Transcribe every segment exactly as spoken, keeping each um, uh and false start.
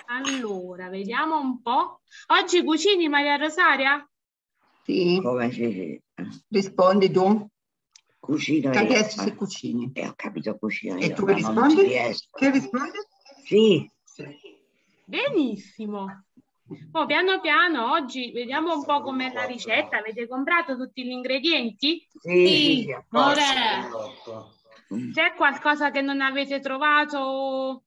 Allora, vediamo un po'. Oggi cucini, Maria Rosaria? Sì. Come si dice? Rispondi tu. Cucino Che io. adesso si cucini. Eh, ho capito, cucino io. E tu ma che non rispondi? ci riesco. Che rispondi? Sì. Benissimo. Oh, piano piano, oggi vediamo un po' com'è la ricetta. Avete comprato tutti gli ingredienti? Sì, sì, sì, a Ora, c'è qualcosa che non avete trovato?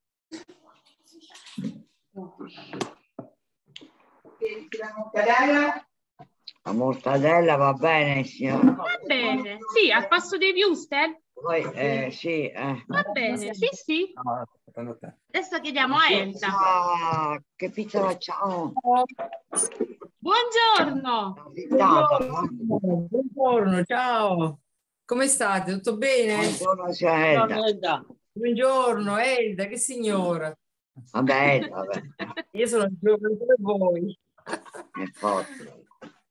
La mortadella? La mortadella va bene, signora. Va bene. Sì, al posto dei wurstel? Poi, eh, sì, eh. Va bene, sì, sì. Adesso chiediamo a Elsa. Ah, che pizza facciamo? Buongiorno. Buongiorno. Buongiorno, ciao. Come state? Tutto bene? Buongiorno, signora Elda. Buongiorno, Elda, che signora. Vabbè, Elda, vabbè. Io sono giovane come voi. È forte.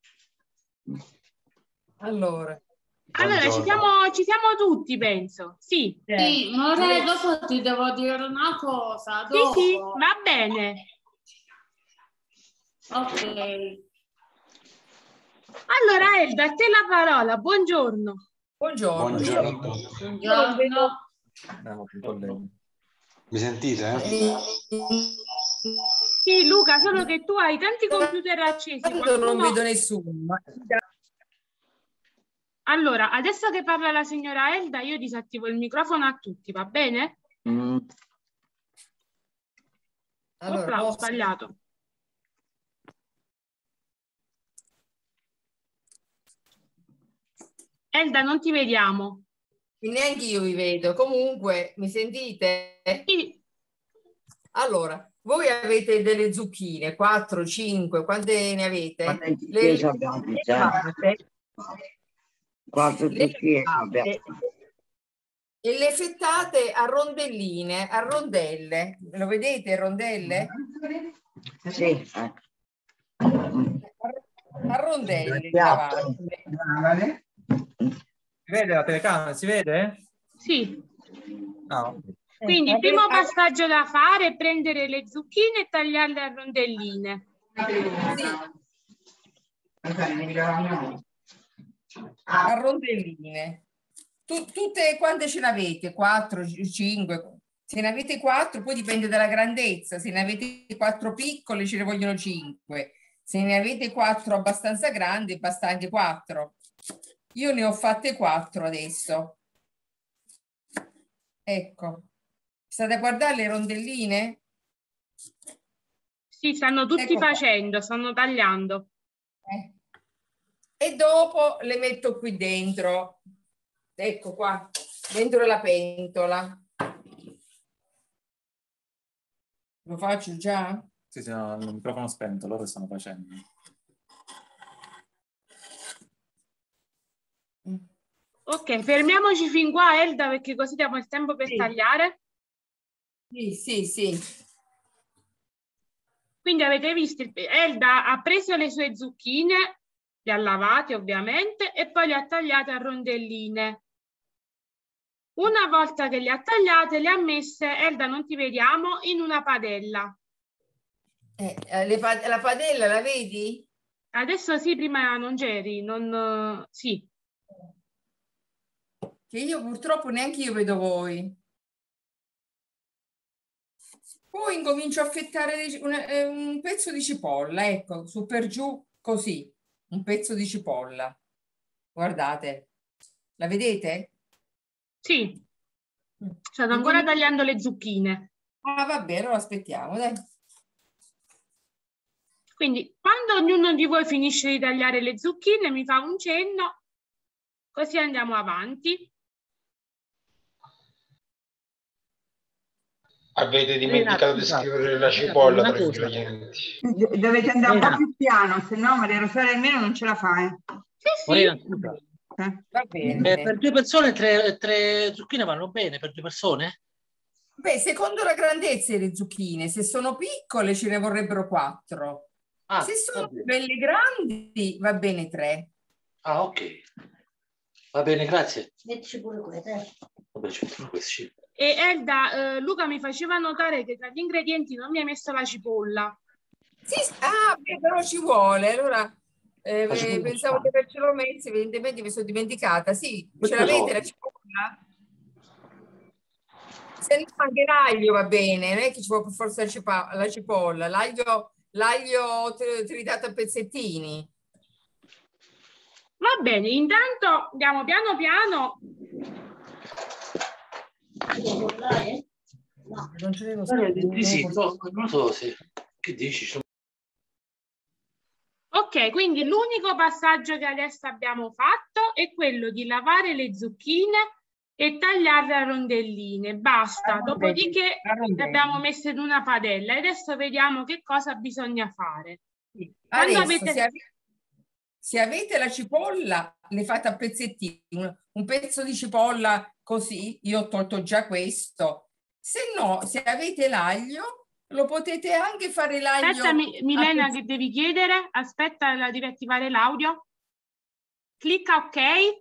Allora. Allora, ci siamo, ci siamo tutti, penso. Sì. Sì, More, dopo ti devo dire una cosa. Sì, Dopo. sì, va bene. Ok. Allora, Elda, a te la parola. Buongiorno. Buongiorno. Buongiorno a tutti. Buongiorno. Mi sentite? Eh? Sì, Luca, solo che tu hai tanti computer accesi. Qualcuno... Non vedo nessuno. Ma... Allora, adesso che parla la signora Elda, io disattivo il microfono a tutti, va bene? Mm. Allora, Opla, ho posso... sbagliato. Elda, non ti vediamo. Neanche io vi vedo. Comunque, mi sentite? Sì. Allora, voi avete delle zucchine, quattro, cinque, quante ne avete? Le... Le abbiamo quattro zucchine abbiamo. E le fettate a rondelline, a rondelle. Lo vedete, rondelle? Sì. Eh. A rondelle. Si vede la telecamera? Si vede? Sì. No. Quindi il primo passaggio da fare è prendere le zucchine e tagliarle a rondelline. A rondelline. Tu, tutte quante ce n'avete? quattro, cinque. Se ne avete quattro, poi dipende dalla grandezza. Se ne avete quattro piccole, ce ne vogliono cinque. Se ne avete quattro abbastanza grandi, bastanti quattro. Io ne ho fatte quattro adesso. Ecco. State a guardare le rondelline? Sì, stanno tutti Ecco facendo, qua. Stanno tagliando. Eh. E dopo le metto qui dentro. Ecco qua, dentro la pentola. Lo faccio già? Sì, sì, no, il microfono spento, loro stanno facendo. Ok, fermiamoci fin qua, Elda, perché così diamo il tempo per sì. tagliare. Sì, sì, sì. Quindi avete visto, Elda ha preso le sue zucchine, le ha lavate ovviamente, e poi le ha tagliate a rondelline. Una volta che le ha tagliate, le ha messe, Elda, non ti vediamo, in una padella. Eh, le pad la padella la vedi? Adesso sì, prima non c'eri, non... sì. Che io purtroppo neanche io vedo voi. Poi incomincio a affettare un, un pezzo di cipolla, ecco, su per giù, così, un pezzo di cipolla. Guardate, la vedete? Sì, stanno ancora Incomincio... tagliando le zucchine. Ah, va bene, allora aspettiamo, dai. Quindi, quando ognuno di voi finisce di tagliare le zucchine, mi fa un cenno, così andiamo avanti. Avete dimenticato di scrivere la cipolla tra gli ingredienti. Dovete andare un po' più piano, se no Maria Rosaria almeno non ce la fai. Sì, sì. Morena, scusa. Eh. Va bene. Eh, per due persone tre, tre zucchine vanno bene per due persone? Beh, secondo la grandezza delle zucchine, se sono piccole ce ne vorrebbero quattro. Ah, se sono belle grandi va bene tre. Ah, ok. Va bene, grazie. Metti pure quelle. Vabbè, ci mettono questi. E Elda, eh, Luca mi faceva notare che tra gli ingredienti non mi hai messo la cipolla. Sì, ah, beh, però ci vuole. Allora, eh, La cipolla pensavo sta. di avercelo messo, evidentemente mi sono dimenticata. Sì, ce Questo l'avete so. la cipolla? Se no anche l'aglio va bene, non è che ci vuole per forza la cipa- la cipolla. L'aglio l'aglio tr- tritato a pezzettini. Va bene, intanto andiamo piano piano. Non ce l'avevo Eh, scritto. di sì, no, non lo so se... Che dici? Sono- Ok, quindi l'unico passaggio che adesso abbiamo fatto è quello di lavare le zucchine e tagliarle a rondelline. Basta, A rondelle, dopodiché a rondelle. le abbiamo messe in una padella e adesso vediamo che cosa bisogna fare. Sì. Quando Adesso, avete... se, avete, se avete la cipolla, le fate a pezzettini. Un, un pezzo di cipolla così, io ho tolto già questo. Se no, se avete l'aglio, lo potete anche fare l'aglio. Aspetta, Mi- Milena, a che devi chiedere? Aspetta, la devi attivare l'audio. Clicca ok.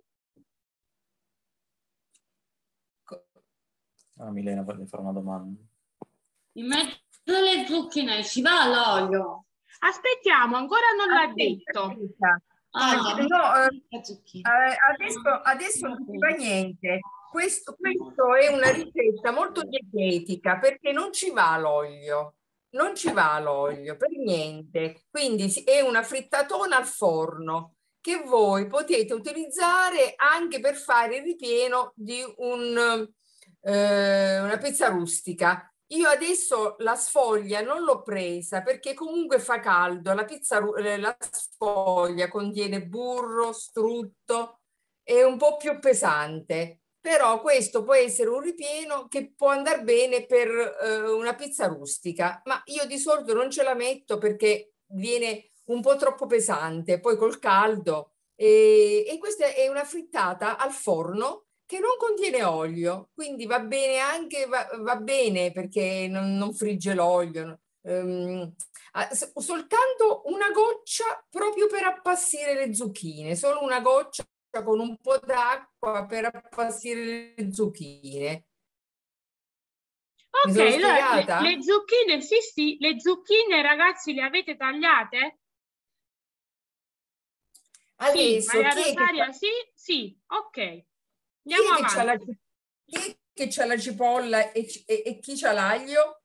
Ah, Milena, voglio fare una domanda. In mezzo alle zucchine ci va l'olio. Aspettiamo, ancora non l'ha Aspetta, detto. aspetta. Ah, No, eh, la zucchina. eh, adesso, adesso non si fa niente. Questo, questo è una ricetta molto dietetica perché non ci va l'olio, non ci va l'olio per niente. Quindi si- è una frittatona al forno che voi potete utilizzare anche per fare il ripieno di un, eh, una pizza rustica. Io adesso la sfoglia non l'ho presa perché comunque fa caldo, la pizza, ru- eh, la sfoglia contiene burro, strutto, è un po' più pesante, però questo può essere un ripieno che può andare bene per eh, una pizza rustica, ma io di solito non ce la metto perché viene un po' troppo pesante, poi col caldo. E, e questa è una frittata al forno che non contiene olio, quindi va bene anche, va, va bene perché non, non frigge l'olio. Um, soltanto una goccia proprio per appassire le zucchine, solo una goccia con un po' d'acqua per appassire le zucchine. Mi Ok, sono allora le, spiegata? le zucchine, sì, sì, le zucchine, ragazzi, le avete tagliate? Sì, Adesso, Maria chi è che Rosaria, sì, sì, ok. Chi Andiamo è che c'ha la, avanti. chi è che c'ha la cipolla e, e, e chi c'ha l'aglio?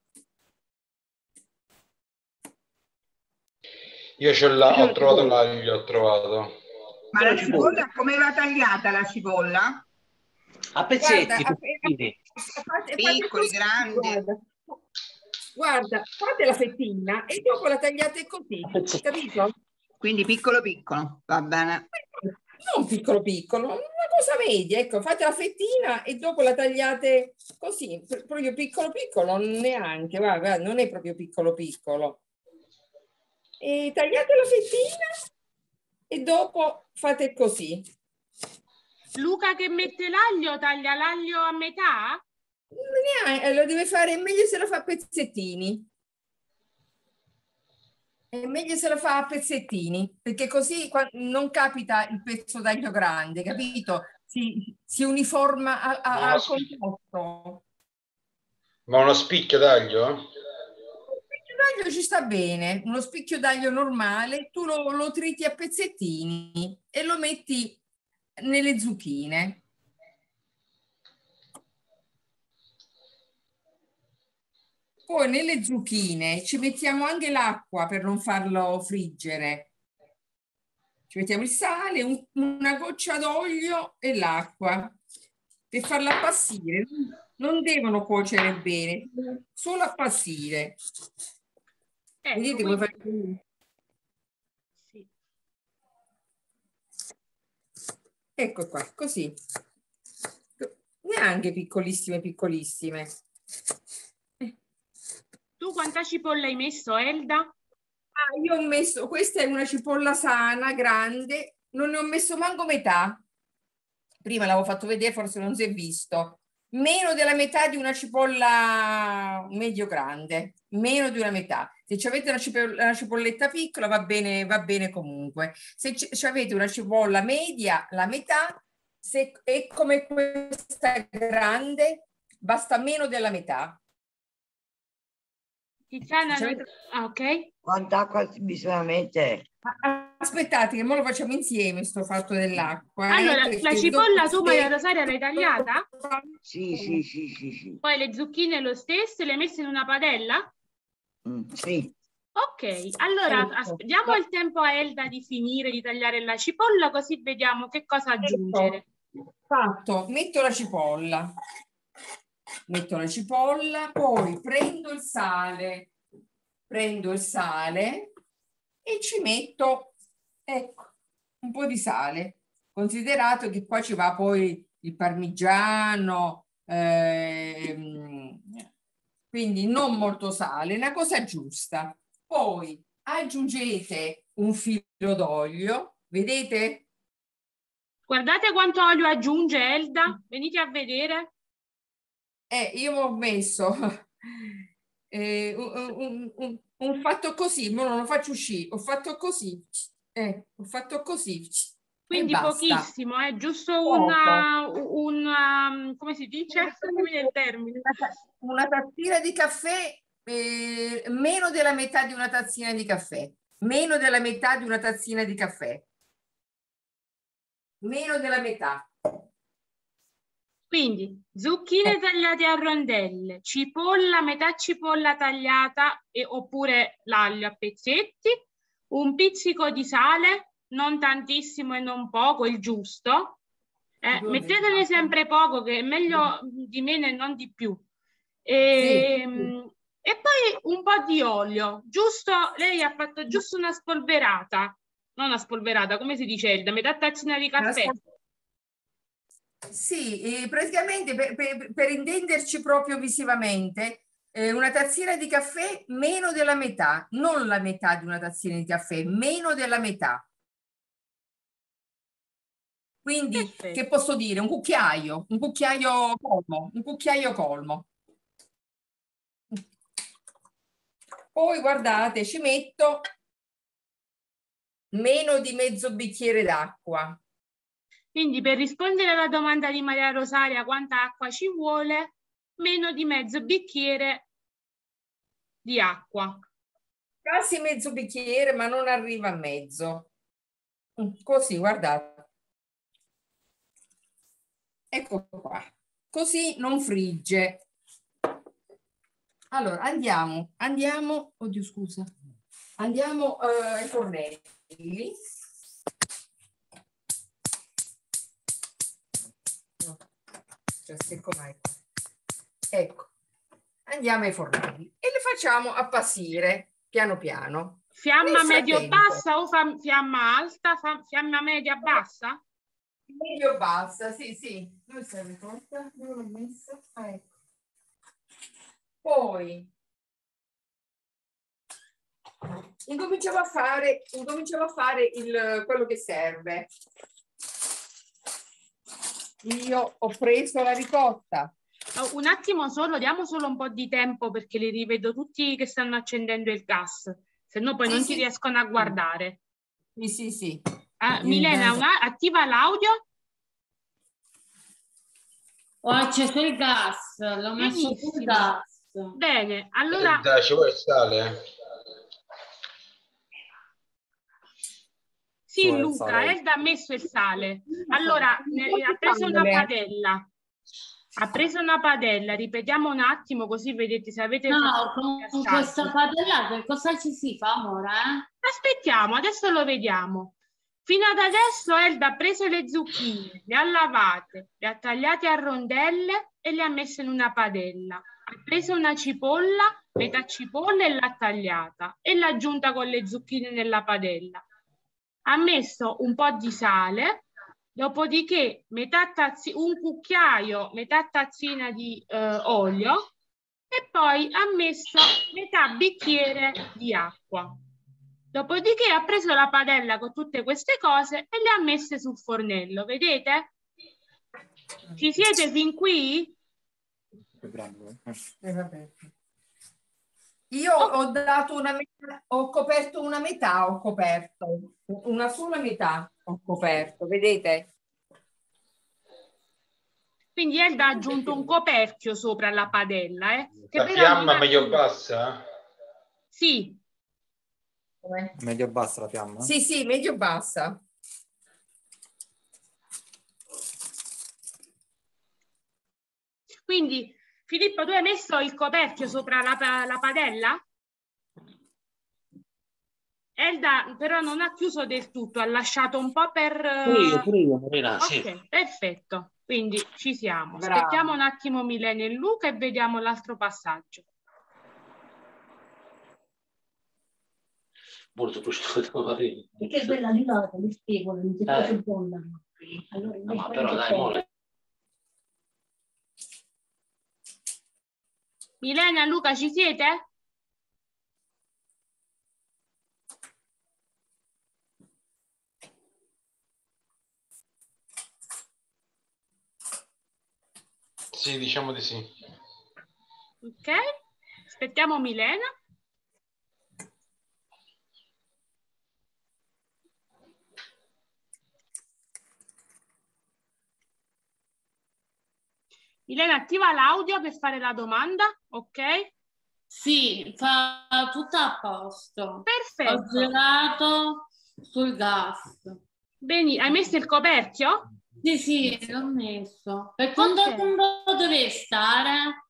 Io ce l'ho, ho trovato l'aglio, ho trovato. Ma la cipolla come va tagliata la cipolla? A pezzetti, Guarda, pezzettini. fate, fate Piccoli, così, grandi? guarda. Guarda, fate la fettina e dopo la tagliate così, A pezzetti. capito? Quindi piccolo piccolo, va bene. Non piccolo piccolo, una cosa media, ecco, fate la fettina e dopo la tagliate così, proprio piccolo piccolo, neanche, guarda, guarda, non è proprio piccolo piccolo. E tagliate la fettina e dopo fate così. Luca che mette l'aglio, taglia l'aglio a metà? Neanche, lo deve fare, è meglio se lo fa a pezzettini. È meglio se lo fa a pezzettini, perché così qua- non capita il pezzo d'aglio grande, capito? Si, si uniforma a- a- Ma al uno spicchio, composto. ma uno spicchio d'aglio? Uno spicchio d'aglio ci sta bene, uno spicchio d'aglio normale, tu lo, lo triti a pezzettini e lo metti nelle zucchine. Poi nelle zucchine ci mettiamo anche l'acqua per non farlo friggere. Ci mettiamo il sale, un- una goccia d'olio e l'acqua per farla appassire. Non devono cuocere bene, solo appassire. Ecco, Vedete come quindi- fare? sì. Ecco qua, così. Neanche piccolissime, piccolissime. Tu quanta cipolla hai messo, Elda? Ah, io ho messo, questa è una cipolla sana, grande, non ne ho messo manco metà. Prima l'avevo fatto vedere, forse non si è visto. Meno della metà di una cipolla medio grande, meno di una metà. Se avete una, cipolla, una cipolletta piccola va bene, va bene comunque. Se avete una cipolla media, la metà, se è come questa grande, basta meno della metà. Tiziana, ah, ok. Quanta acqua bisogna mettere? Aspettate che ora lo facciamo insieme sto fatto dell'acqua. Allora, eh, la perché cipolla dopo tu, Maria se- Rosaria, l'hai tagliata? Sì, sì, sì, sì, sì. Poi le zucchine lo stesso, le hai messe in una padella? Mm, sì. Ok, allora Ecco. as- diamo il tempo a Elda di finire di tagliare la cipolla, così vediamo che cosa aggiungere. Fatto, metto la cipolla. Metto la cipolla, poi prendo il sale, prendo il sale e ci metto, ecco, un po' di sale. Considerato che poi ci va poi il parmigiano, ehm, quindi non molto sale, una cosa giusta. Poi aggiungete un filo d'olio, vedete? Guardate quanto olio aggiunge Elda, venite a vedere. Eh, io ho messo eh, un, un- un- un fatto così, ma non lo faccio uscire, ho fatto così, eh, ho fatto così e Quindi basta. pochissimo, è giusto Poco. una, una, come si dice? Non mi viene il termine. Una tazzina di caffè, eh, meno della metà di una tazzina di caffè, meno della metà di una tazzina di caffè, meno della metà. Quindi zucchine tagliate a rondelle, cipolla, metà cipolla tagliata e, oppure l'aglio a pezzetti, un pizzico di sale, non tantissimo e non poco, il giusto. Eh, mettetene sempre poco, che è meglio di meno e non di più. E, Sì. e poi un po' di olio, giusto? Lei ha fatto giusto una spolverata, non una spolverata, come si dice, Elda? Metà tazzina di caffè. Sì, eh, praticamente per, per- per intenderci proprio visivamente, eh, una tazzina di caffè meno della metà, non la metà di una tazzina di caffè, meno della metà. Quindi, Perfetto. che posso dire? Un cucchiaio, un cucchiaio colmo, un cucchiaio colmo. Poi guardate, ci metto meno di mezzo bicchiere d'acqua. Quindi per rispondere alla domanda di Maria Rosaria quanta acqua ci vuole, meno di mezzo bicchiere di acqua. Quasi mezzo bicchiere, ma non arriva a mezzo. Così, guardate. Ecco qua. Così non frigge. Allora, andiamo, andiamo, oddio scusa, andiamo eh, ai fornelli. No, cioè, secco mai. Ecco, andiamo ai fornelli e le facciamo appassire piano piano. Fiamma Nel frattempo, medio-bassa o fa- fiamma alta? Fa- fiamma media-bassa? medio bassa, sì, sì. Dove serve torta? Dove l'ho messa? Ah, ecco. Poi incominciamo a fare, incominciamo a fare il, quello che serve. Io ho preso la ricotta. Oh, un attimo solo, diamo solo un po' di tempo perché li rivedo tutti che stanno accendendo il gas, se no poi Sì, non sì. ti riescono a guardare. Sì, sì, sì. Ah, Milena, una- attiva l'audio? Ho acceso il gas, l'ho messo sul Benissimo. gas. Bene, allora Dai, ci vuole il sale? eh? sì, vuole il Luca, sale. Elda ha messo il sale. Allora, ne- ha preso una padella. Ha preso una padella, ripetiamo un attimo così vedete se avete No, fatto con gli assaggi. questa padella che cosa ci si fa, amore? Eh? Aspettiamo, adesso lo vediamo. Fino ad adesso Elda ha preso le zucchine, le ha lavate, le ha tagliate a rondelle e le ha messe in una padella. Ha preso una cipolla, metà cipolla e l'ha tagliata e l'ha aggiunta con le zucchine nella padella. Ha messo un po' di sale, dopodiché metà tazzi- un cucchiaio, metà tazzina di eh, olio e poi ha messo metà bicchiere di acqua. Dopodiché ha preso la padella con tutte queste cose e le ha messe sul fornello, vedete? Ci siete fin qui? Eh, vabbè. Io ho dato una metà, ho coperto una metà, ho coperto una sola metà, ho coperto, vedete? Quindi Elda ha aggiunto un coperchio sopra la padella. Eh, che La però fiamma non ha- meglio bassa? Sì, Medio bassa la fiamma? Sì, sì, medio bassa. quindi Filippo, tu hai messo il coperchio sopra la, pa- la padella? Elda però non ha chiuso del tutto, ha lasciato un po' per... Pure io, eh, pure io, Marina, sì. Ok, perfetto. Quindi ci siamo. Bravo. Aspettiamo un attimo Milena e Luca e vediamo l'altro passaggio. Molto prosciutto, Marina. Perché quella di là, mi spiego, non si può Eh. confondere. Allora, No, ma però dai, mole. Milena, Luca, ci siete? Sì, diciamo di sì. Ok, aspettiamo Milena. Milena, attiva l'audio per fare la domanda, ok? Sì, fa tutto a posto. Ho Perfetto. girato sul gas. Bene, hai messo il coperchio? Sì, sì, l'ho messo. Per quanto Ok. tempo deve stare?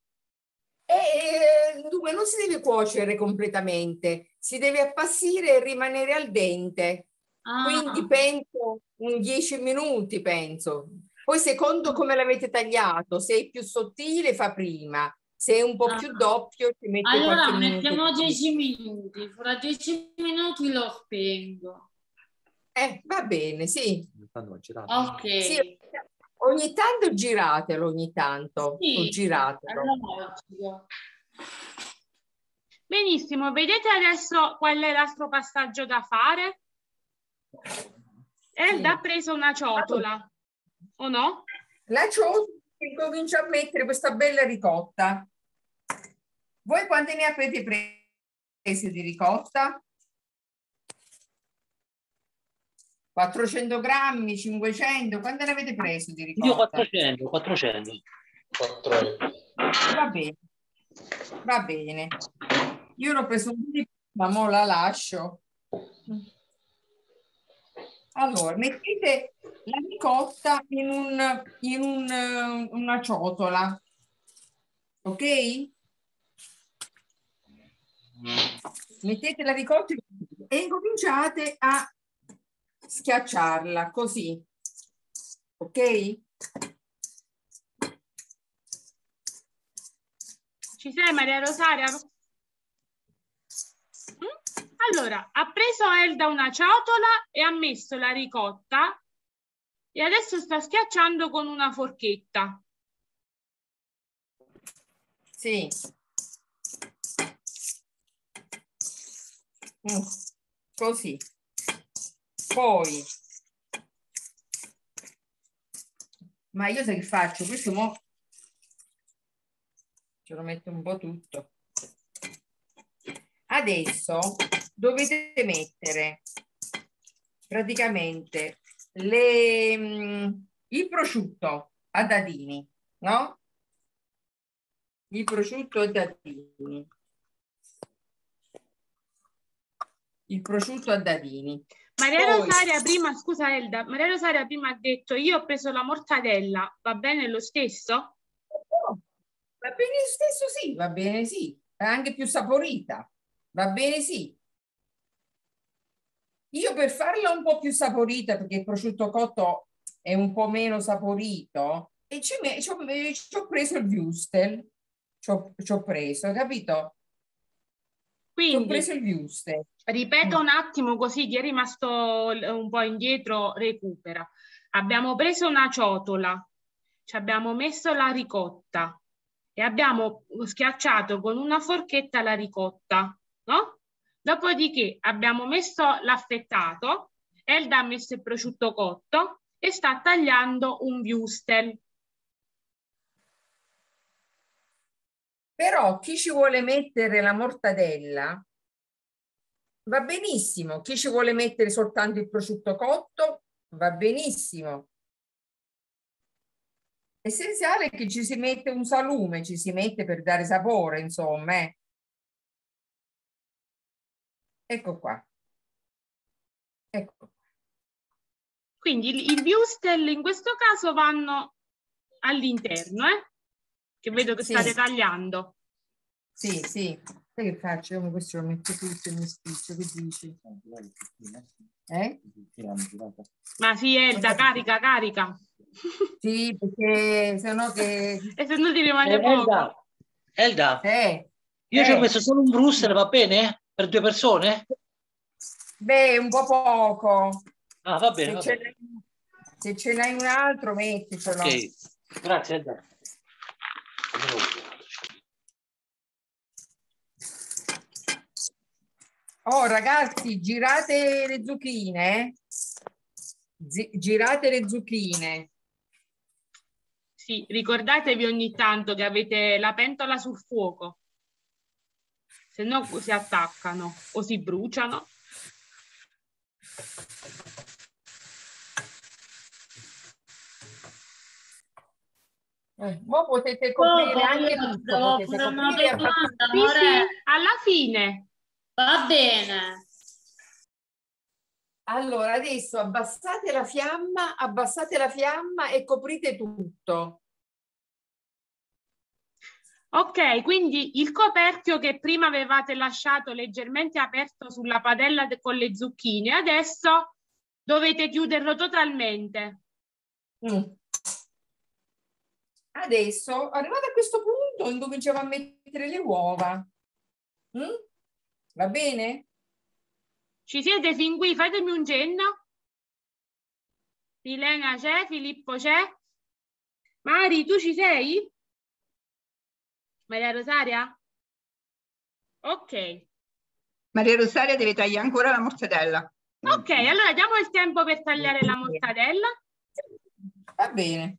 E dunque non si deve cuocere completamente, si deve appassire e rimanere al dente. Ah, Quindi penso un dieci minuti, penso. Poi secondo come l'avete tagliato, se è più sottile fa prima, se è un po' ah. più doppio ci mette Allora qualche minuto. mettiamo in più. dieci minuti. Fra dieci minuti lo spengo. Eh, va bene, sì. Intanto ho girato. Ok. Sì, ogni tanto giratelo, ogni tanto, Sì, o giratelo. è logico. Benissimo, vedete adesso qual è l'altro passaggio da fare? Elda ha preso una ciotola, o no? La ciotola e comincia a mettere questa bella ricotta. Voi quante ne avete prese di ricotta? quattrocento grammi, cinquecento, quante ne avete preso di ricotta? Io quattrocento, quattrocento. quattro. Va bene, va bene. Io l'ho preso un po' di ma mo la lascio. Allora, mettete la ricotta in, un, in un, una ciotola, ok? Mettete la ricotta e incominciate a schiacciarla così, ok? Ci sei Maria Rosaria? Mm? Allora, ha preso Elda una ciotola e ha messo la ricotta e adesso sta schiacciando con una forchetta. Sì. Mm, così. Poi, ma io sai che faccio? Questo mo ce lo metto un po' tutto. Adesso dovete mettere praticamente le, mh, il prosciutto a dadini, no? Il prosciutto a dadini. Il prosciutto a dadini. Maria Poi, Rosaria prima, scusa Elda, Maria Rosaria prima ha detto io ho preso la mortadella, va bene lo stesso? va bene lo stesso, sì, va bene, sì. È anche più saporita. Va bene, sì. Io per farla un po' più saporita, perché il prosciutto cotto è un po' meno saporito, e ci, me, ci, ho, ci ho preso il wurstel. Ci ho, ci ho preso, capito? Ci ho preso Quindi, il wurstel. ripeto un attimo così chi è rimasto un po' indietro recupera. Abbiamo preso una ciotola, ci abbiamo messo la ricotta e abbiamo schiacciato con una forchetta la ricotta, no? Dopodiché abbiamo messo l'affettato, Elda ha messo il prosciutto cotto e sta tagliando un wurstel. Però chi ci vuole mettere la mortadella va benissimo, chi ci vuole mettere soltanto il prosciutto cotto va benissimo. Essenziale è che ci si mette un salume, ci si mette per dare sapore, insomma. Eh. Ecco qua. Ecco. Quindi il, il würstel in questo caso vanno all'interno, eh? Che vedo che Sì. state tagliando. Sì, sì. Sai che faccio? Io questo lo metto tutto e mi spiccio, che dici? Eh? Ma sì, Elda, carica, carica. Sì, perché sennò che... E se no ti rimane Eh, poco. Elda, Elda, Eh, io eh. ci ho messo solo un Brussels, va bene? Per due persone? Beh, un po' poco. Ah, va bene, Se va ce bene. n'hai- se ce n'hai un altro, metticelo. Ok, grazie Elda. Oh, ragazzi, girate le zucchine. eh. Zi- girate le zucchine. Sì, ricordatevi ogni tanto che avete la pentola sul fuoco, se no si attaccano o si bruciano. Eh, voi potete Oh, coprire anche io tutto. devo Potete fare una coprire domanda, Sì, amore. sì, alla fine. Va bene. Allora, adesso abbassate la fiamma, abbassate la fiamma e coprite tutto. Ok, quindi il coperchio che prima avevate lasciato leggermente aperto sulla padella de- con le zucchine, adesso dovete chiuderlo totalmente. Mm. Adesso, arrivato a questo punto, incominciamo a mettere le uova. Mm? Va bene? Ci siete fin qui? Fatemi un cenno. Milena c'è, Filippo c'è. Mari, tu ci sei? Maria Rosaria? Ok. Maria Rosaria deve tagliare ancora la mortadella. Ok, allora diamo il tempo per tagliare la mortadella. Va bene.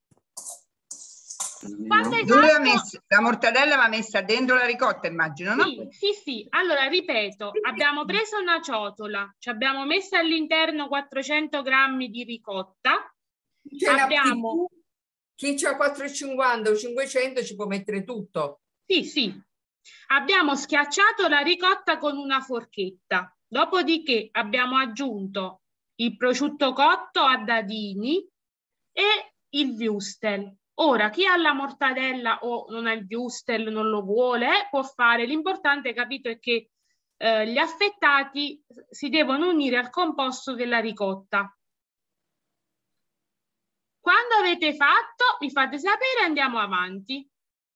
Quando hai Dove va fatto... messa? La mortadella va messa dentro la ricotta, immagino, no? Sì, sì, sì. Allora, ripeto, abbiamo preso una ciotola, ci abbiamo messo all'interno quattrocento grammi di ricotta. Ce n'ha Abbiamo... Chi c'ha quattro e cinquanta o cinquecento ci può mettere tutto. Sì, sì. Abbiamo schiacciato la ricotta con una forchetta. Dopodiché abbiamo aggiunto il prosciutto cotto a dadini e il würstel. Ora, chi ha la mortadella o non ha il würstel, non lo vuole, può fare. L'importante, capito, è che eh, gli affettati si devono unire al composto della ricotta. Quando avete fatto, mi fate sapere e andiamo avanti.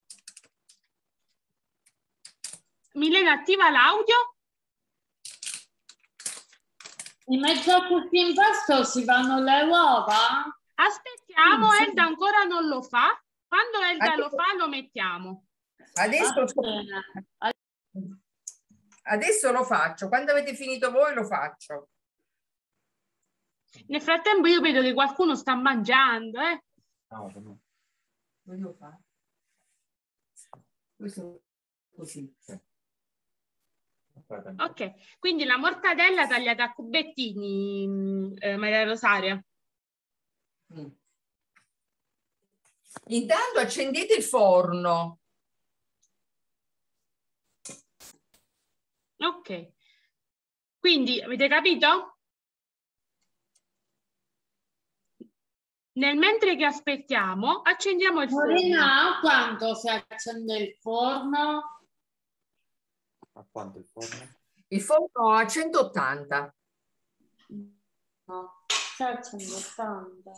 Milena, attiva l'audio. In mezzo a questo impasto si fanno le uova? Aspettiamo, Sì, sì. Elda ancora non lo fa. Quando Elda lo Adesso- fa, lo mettiamo. Adesso, Va bene. adesso lo faccio. Quando avete finito voi lo faccio. Nel frattempo io vedo che qualcuno sta mangiando, eh. No, no. Voglio fare. Questo così. Ok, quindi la mortadella tagliata a cubettini, mh, eh, Maria Rosaria. Mm. Intanto accendete il forno. Ok, quindi avete capito? Nel mentre che aspettiamo, accendiamo il forno. Morena, quanto si accende il forno? A quanto il forno? Il forno a centottanta. No, si accende ottanta.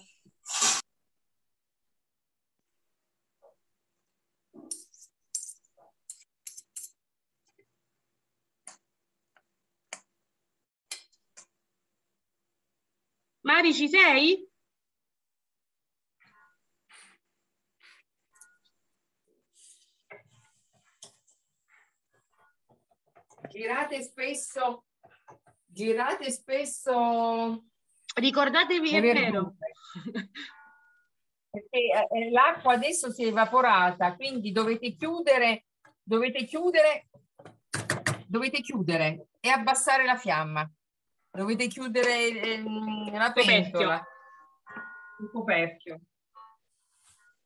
Mari, ci sei? Girate spesso, girate spesso. Ricordatevi, le è verdure. vero. Perché eh, l'acqua adesso si è evaporata, quindi dovete chiudere, dovete chiudere, dovete chiudere e abbassare la fiamma. Dovete chiudere ehm, la Coperchio. pentola, il coperchio.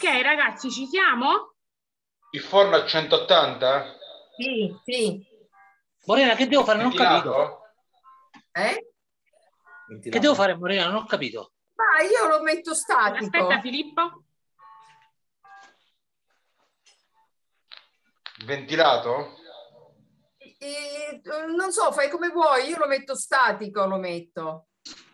Ok, ragazzi, ci siamo? Il forno a centottanta? Sì, sì. Morena, che devo fare? Non ho capito. Ventilato? Eh? Che devo fare, Morena? Non ho capito. Ma io lo metto statico. Aspetta, Filippo. Ventilato? E, non so, fai come vuoi, io lo metto statico, lo metto.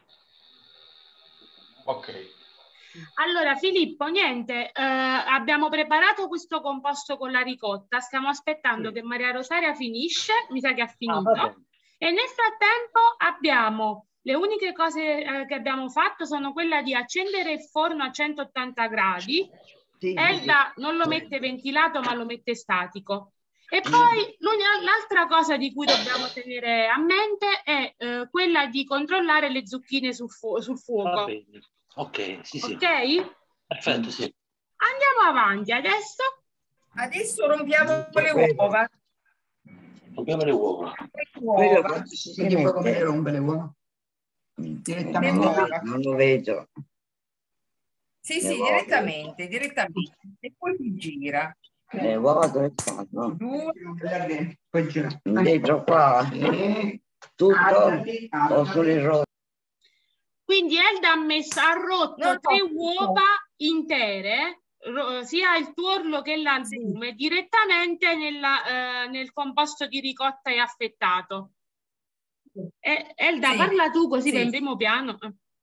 Ok. Allora, Filippo, niente, eh, abbiamo preparato questo composto con la ricotta, stiamo aspettando Sì. che Maria Rosaria finisce, mi sa che ha Ah, finito, va bene. e nel frattempo abbiamo, le uniche cose eh, che abbiamo fatto sono quella di accendere il forno a centottanta gradi, Sì, Elda non lo mette ventilato ma lo mette statico. E Mm. poi l'unica- l'altra cosa di cui dobbiamo tenere a mente è eh, quella di controllare le zucchine sul, fu- sul Va fuoco. bene. Ok, sì, sì. Ok? Perfetto, sì. Andiamo avanti adesso. Adesso rompiamo le uova. Dobbiamo le uova. Le quello uova. quanto si Quindi poi come le mette? rompe le uova? Le Direttamente. uova. Non lo vedo. Sì, Le sì, uova. direttamente, direttamente. E poi si gira. Le uova dove stanno? Due. Poi gira. Dentro qua. Eh, Tutto alzati, o alzati. solo il rotto? Quindi Elda ha messo, ha rotto No, no, tre tutto. uova intere, ro- sia il tuorlo che l'albume, direttamente nella, eh, nel composto di ricotta e affettato. E, Elda, Sì, parla tu così sì. va in primo piano.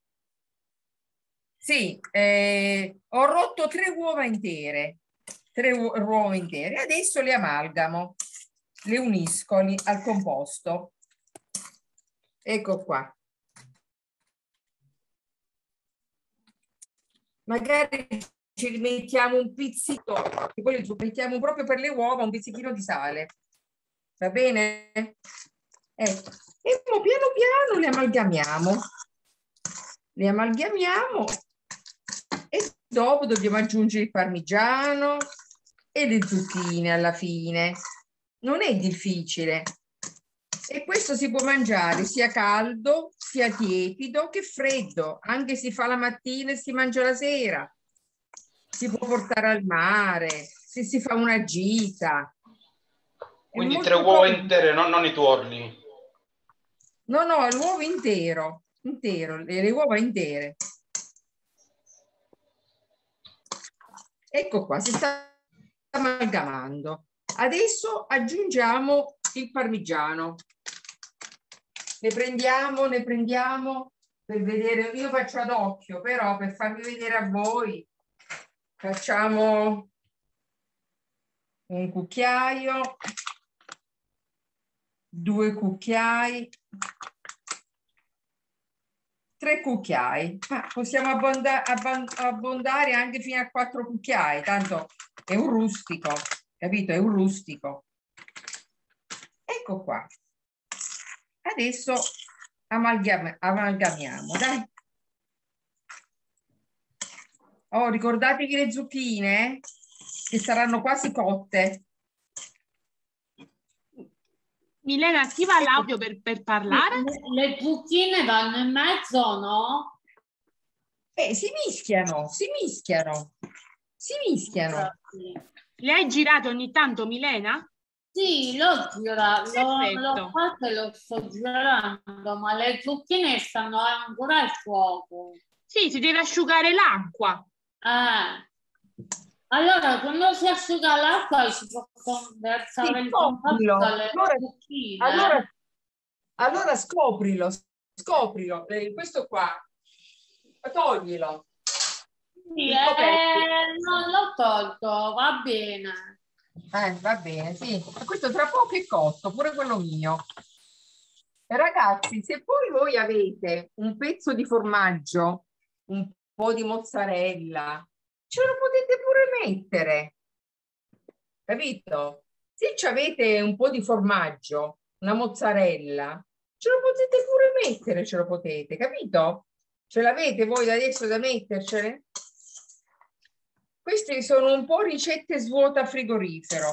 Sì, eh, ho rotto tre uova intere, tre u- uova intere. Adesso le amalgamo, le unisco li- al composto. Ecco qua. Magari ci rimettiamo un pizzico, e poi ci mettiamo proprio per le uova un pizzichino di sale. Va bene? Ecco. E poi piano piano le amalgamiamo. Le amalgamiamo e dopo dobbiamo aggiungere il parmigiano e le zucchine alla fine. Non è difficile. E questo si può mangiare sia caldo, sia tiepido che freddo. Anche si fa la mattina e si mangia la sera. Si può portare al mare, se si fa una gita. È Quindi molto tre uova comodo. intere, non, non i tuorli. No, no, l'uovo intero, intero, le, le uova intere. Ecco qua, si sta amalgamando. Adesso aggiungiamo il parmigiano. Ne prendiamo, ne prendiamo per vedere, io faccio ad occhio, però per farvi vedere a voi facciamo un cucchiaio, due cucchiai, tre cucchiai, ma possiamo abbonda abbon abbondare anche fino a quattro cucchiai, tanto è un rustico, capito? È un rustico. Ecco qua. Adesso amalgam amalgamiamo, dai. Oh, ricordatevi le zucchine che saranno quasi cotte. Milena, attiva l'audio per, per parlare. Le zucchine vanno in mezzo, no? Eh, si mischiano, si mischiano, si mischiano. Le hai girato ogni tanto, Milena? Sì, l'ho girato, l'ho Perfetto. fatto e lo sto girando, ma le zucchine stanno ancora al fuoco. Sì, si deve asciugare l'acqua. Eh. Allora, quando si asciuga l'acqua si può versare Sì, il composto scoprilo. alle Allora, zucchine. allora, allora scoprilo, scoprilo, eh, questo qua, toglilo. Sì, Il eh, coperchio. non l'ho tolto, va bene. Eh, va bene, sì. Questo tra poco è cotto, pure quello mio. Ragazzi, se poi voi avete un pezzo di formaggio, un po' di mozzarella, ce lo potete pure mettere, capito? Se ci avete un po' di formaggio, una mozzarella, ce lo potete pure mettere, ce lo potete, capito? Ce l'avete voi adesso da mettercele? Queste sono un po' ricette svuota frigorifero.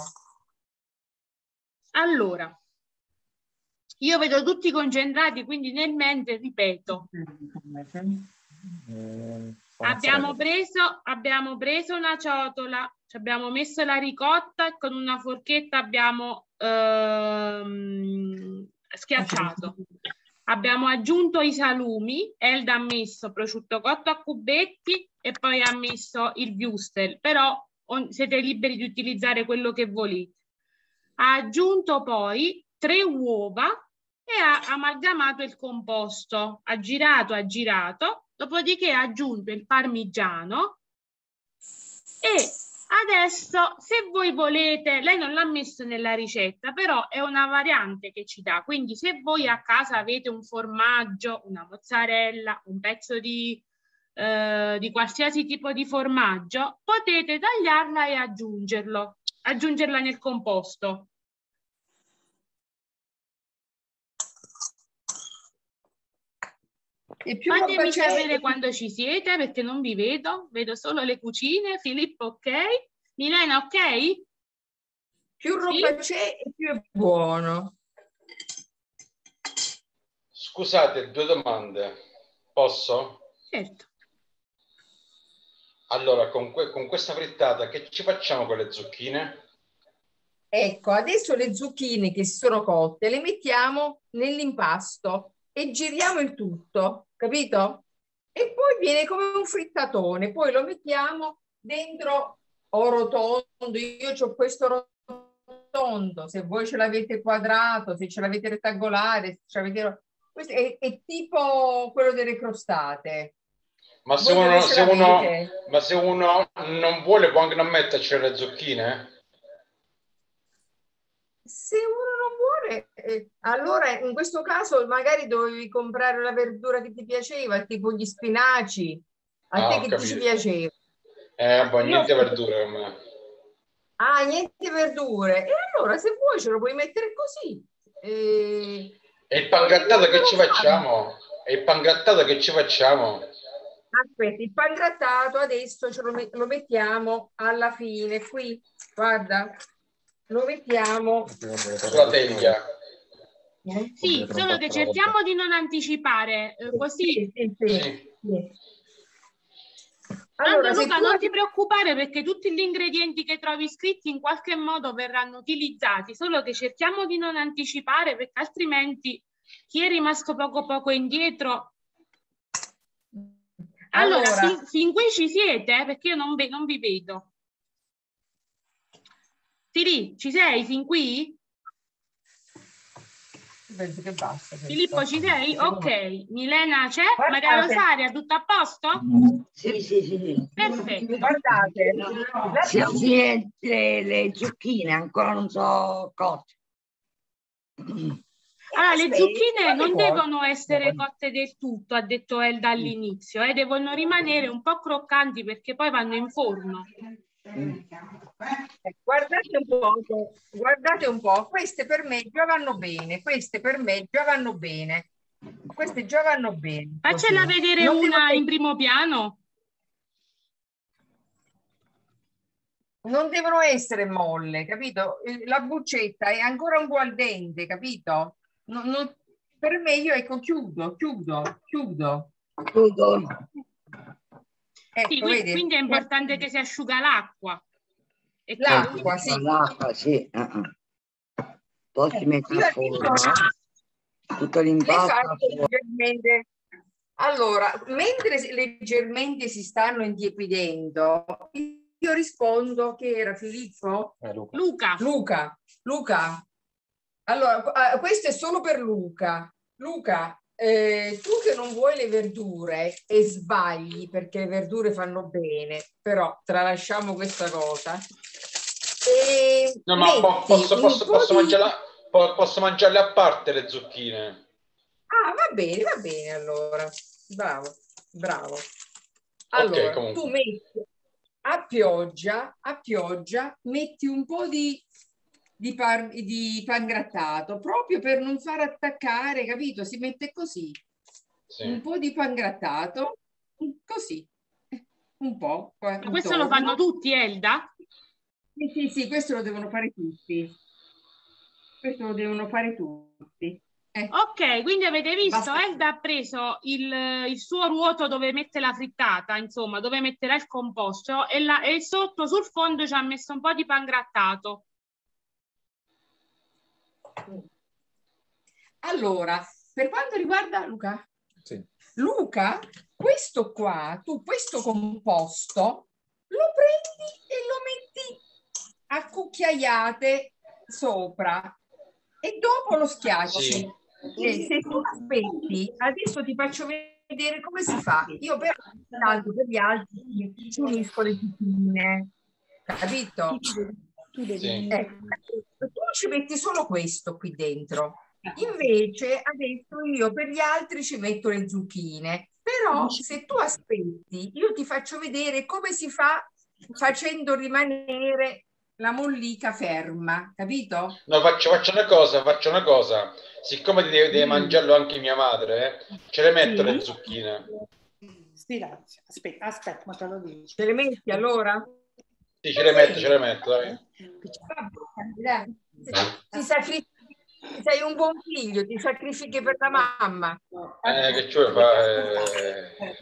Allora, io vedo tutti concentrati, quindi nel mente ripeto. Eh, Abbiamo preso, abbiamo preso una ciotola, ci abbiamo messo la ricotta e con una forchetta abbiamo ehm, schiacciato. Abbiamo aggiunto i salumi, Elda ha messo prosciutto cotto a cubetti e poi ha messo il wurstel, però siete liberi di utilizzare quello che volete. Ha aggiunto poi tre uova e ha amalgamato il composto, ha girato, ha girato, dopodiché ha aggiunto il parmigiano e adesso, se voi volete, lei non l'ha messo nella ricetta, però è una variante che ci dà, quindi se voi a casa avete un formaggio, una mozzarella, un pezzo di, eh, di qualsiasi tipo di formaggio, potete tagliarla e aggiungerlo, aggiungerla nel composto. E più Fatemi sapere quando ci siete, perché non vi vedo, vedo solo le cucine. Filippo, ok? Milena, ok? Più roba sì? C'è e più è buono. Scusate, due domande. Posso? Certo. Allora, con, que con questa frittata, che ci facciamo con le zucchine? Ecco, adesso le zucchine che si sono cotte le mettiamo nell'impasto e giriamo il tutto, capito? E poi viene come un frittatone, poi lo mettiamo dentro o rotondo, io ho questo rotondo, se voi ce l'avete quadrato, se ce l'avete rettangolare, se ce l'avete... Questo è, è tipo quello delle crostate. Ma se, uno, se uno, ma se uno non vuole può anche non metterci le zucchine? Se uno non vuole, eh, allora in questo caso magari dovevi comprare la verdura che ti piaceva, tipo gli spinaci, a ah, te che ti piaceva. Eh, poi niente verdure con me. Ah, niente verdure. E allora se vuoi ce lo puoi mettere così. Eh, e il pangrattato che ci facciamo? E il pangrattato che ci facciamo? Aspetta, il pangrattato adesso ce lo, lo mettiamo alla fine, qui, guarda. Lo mettiamo sulla teglia. Sì, solo che cerchiamo di non anticipare, eh, così. Sì, sì, sì. Sì. Allora, Luca, non ti preoccupare perché tutti gli ingredienti che trovi scritti in qualche modo verranno utilizzati, solo che cerchiamo di non anticipare perché altrimenti chi è rimasto poco poco indietro... Allora, allora fin, fin qui ci siete? Perché io non, non vi vedo. Siri, ci sei fin qui? Penso che basta. Filippo, ci sei? Ok. Milena c'è? Maria Rosaria, tutto a posto? Sì, sì, sì. Perfetto. Guardate. Siamo finite le zucchine, ancora non so cotte. Allora, le zucchine non devono essere cotte del tutto, ha detto Elda all'inizio, eh, devono rimanere un po' croccanti perché poi vanno in forno. Guardate un po', guardate un po', queste per me già vanno bene, queste per me già vanno bene, queste già vanno bene. Faccela vedere non una devo... in primo piano. Non devono essere molle, capito? La buccetta è ancora un po' al dente, capito? Non, non... Per me io ecco chiudo, chiudo, chiudo. Chiudo. Ecco, sì, quindi, quindi è importante che si asciuga l'acqua. L'acqua, sì. L'acqua, sì. Uh -uh. Poi si mette a forno. Tutto l'impasto. Leggermente... Allora, mentre leggermente si stanno intiepidendo, io rispondo che era Filippo? Eh, Luca. Luca. Luca. Luca. Allora, questo è solo per Luca. Luca, Eh, tu che non vuoi le verdure e sbagli perché le verdure fanno bene, però tralasciamo questa cosa. E no, ma posso, posso, posso, di... mangiarla, posso mangiarle a parte le zucchine? Ah, va bene, va bene allora. Bravo, bravo. Allora, okay, tu metti a pioggia, a pioggia, metti un po' di Di, par, di pangrattato proprio per non far attaccare, capito? Si mette così, sì. Un po' di pangrattato, così, un po'. Ma questo lo fanno tutti, Elda? Sì, sì, sì, questo lo devono fare tutti. Questo lo devono fare tutti. Eh. Ok, quindi avete visto, Basta. Elda ha preso il, il suo ruoto dove mette la frittata, insomma, dove metterà il composto, e, la, e sotto sul fondo ci ha messo un po' di pangrattato. Allora, per quanto riguarda Luca, Sì. Luca, questo qua, tu questo composto lo prendi e lo metti a cucchiaiate sopra e dopo lo schiacci. Sì. E se tu aspetti, adesso ti faccio vedere come si fa. Io per, tanto per gli altri ci unisco le zucchine, capito? Sì. Ecco, tu ci metti solo questo qui dentro. Invece adesso io per gli altri ci metto le zucchine, però se tu aspetti io ti faccio vedere come si fa facendo rimanere la mollica ferma, capito? No, faccio, faccio una cosa, faccio una cosa. Siccome deve, deve mangiarlo anche mia madre, eh, ce le metto Sì. le zucchine. Sì, grazie. Aspetta, aspetta, ma te lo dici. Ce le metti allora? Sì, ce le metto, ce le metto, dai. Dai. Ti sacrifichi, sei un buon figlio, ti sacrifichi per la mamma. Eh, che cioè fa... Eh,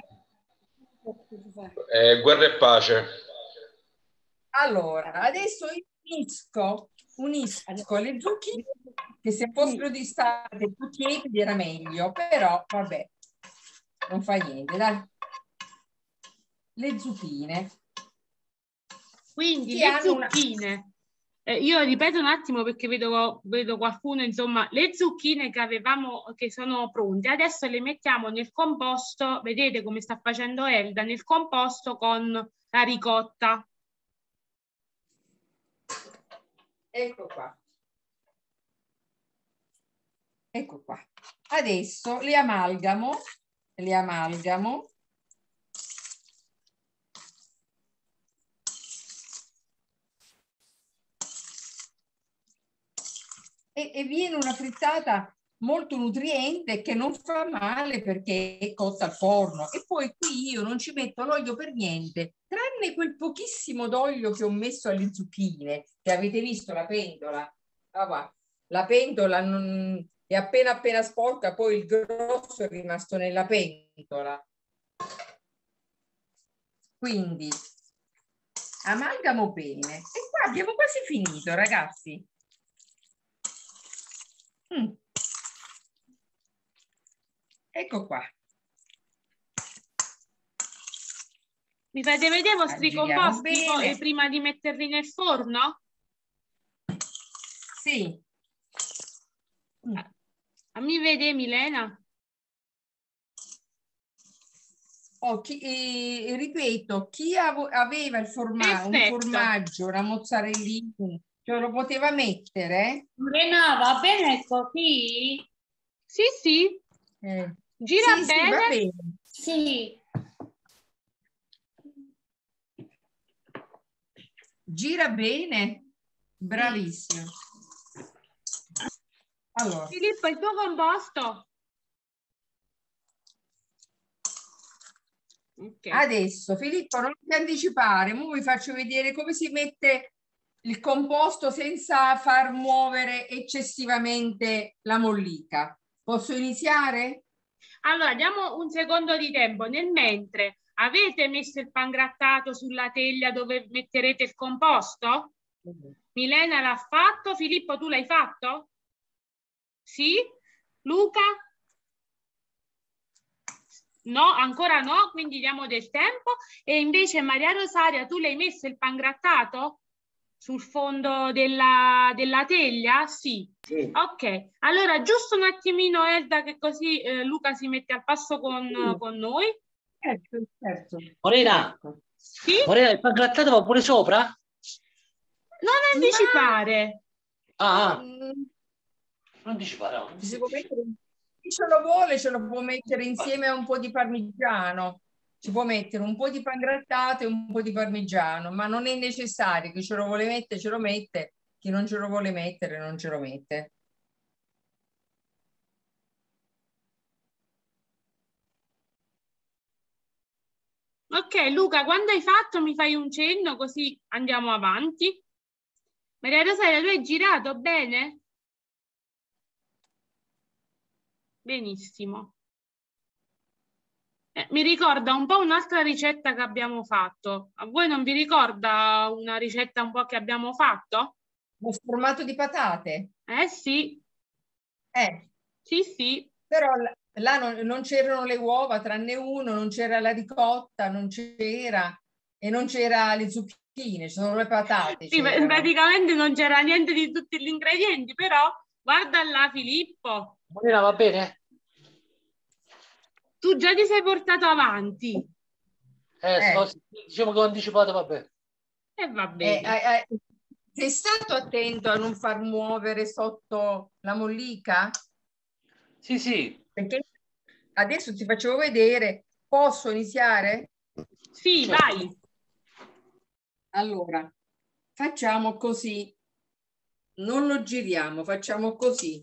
eh, guerra e pace. Allora, adesso unisco, unisco le zucchine, che se fossero di state più tiepide era meglio, però vabbè, non fa niente, dai. Le zucchine. Quindi Che le hanno una- zucchine, eh, io ripeto un attimo perché vedo, vedo qualcuno, insomma, le zucchine che avevamo, che sono pronte, adesso le mettiamo nel composto, vedete come sta facendo Elda, nel composto con la ricotta. Ecco qua. Ecco qua. Adesso le amalgamo, le amalgamo. E, e viene una frittata molto nutriente che non fa male perché è cotta al forno. E poi qui io non ci metto l'olio per niente, tranne quel pochissimo d'olio che ho messo alle zucchine, che avete visto la pentola. Ah, va. La pentola non... è appena appena sporca, poi il grosso è rimasto nella pentola. Quindi amalgamo bene. E qua abbiamo quasi finito, ragazzi. Mm. Ecco qua. Mi fate vedere i vostri Aggiriamo composti bene. poi, prima di metterli nel forno? Sì. Mi vede Milena? Oh, chi, eh, ripeto, chi avo- aveva il forma un Perfetto. formaggio, una mozzarellina, ce lo poteva mettere? Milena, va bene così? Sì, sì. Eh. Gira Sì, sì, bene. va bene. Sì. Gira bene. Bravissimo. Allora, Filippo, il tuo composto? Okay. adesso Filippo non ti anticipare, ora vi faccio vedere come si mette il composto senza far muovere eccessivamente la mollica. Posso iniziare? Allora, diamo un secondo di tempo. Nel mentre, avete messo il pangrattato sulla teglia dove metterete il composto? Milena l'ha fatto? Filippo, tu l'hai fatto? Sì? Luca? No, ancora no, quindi diamo del tempo. E invece Maria Rosaria, tu l'hai messo il pangrattato sul fondo della, della teglia? Sì. Sì. Ok, allora giusto un attimino Elda, che così eh, Luca si mette al passo con, Sì. con noi. Certo, certo. Morena, Ecco. Sì? Morena, il pangrattato va pure sopra? Non anticipare. Ah, ah. Mm, non anticipare. no. si può mettere- chi ce lo vuole ce lo può mettere insieme a un po' di parmigiano. Si può mettere un po' di pangrattato e un po' di parmigiano, ma non è necessario. Chi ce lo vuole mettere ce lo mette, chi non ce lo vuole mettere non ce lo mette. Ok, Luca, quando hai fatto mi fai un cenno così andiamo avanti. Maria Rosaria, tu hai girato bene? Benissimo. Eh, mi ricorda un po' un'altra ricetta che abbiamo fatto. A voi non vi ricorda una ricetta un po' che abbiamo fatto? Lo sformato di patate? Eh sì. Eh. Sì, sì. Però là non, non c'erano le uova, tranne uno, non c'era la ricotta, non c'era, e non c'era le zucchine, ci sono le patate. Sì, praticamente non c'era niente di tutti gli ingredienti, però guarda là, Filippo. Marina, va bene? Tu già ti sei portato avanti. Eh, Eh. sto- diciamo che ho anticipato, va bene. E va Eh, bene. eh, eh, sei stato attento a non far muovere sotto la mollica? Sì, sì. Perché adesso ti facevo vedere. Posso iniziare? Sì, Certo. vai. Allora, facciamo così. Non lo giriamo, facciamo così.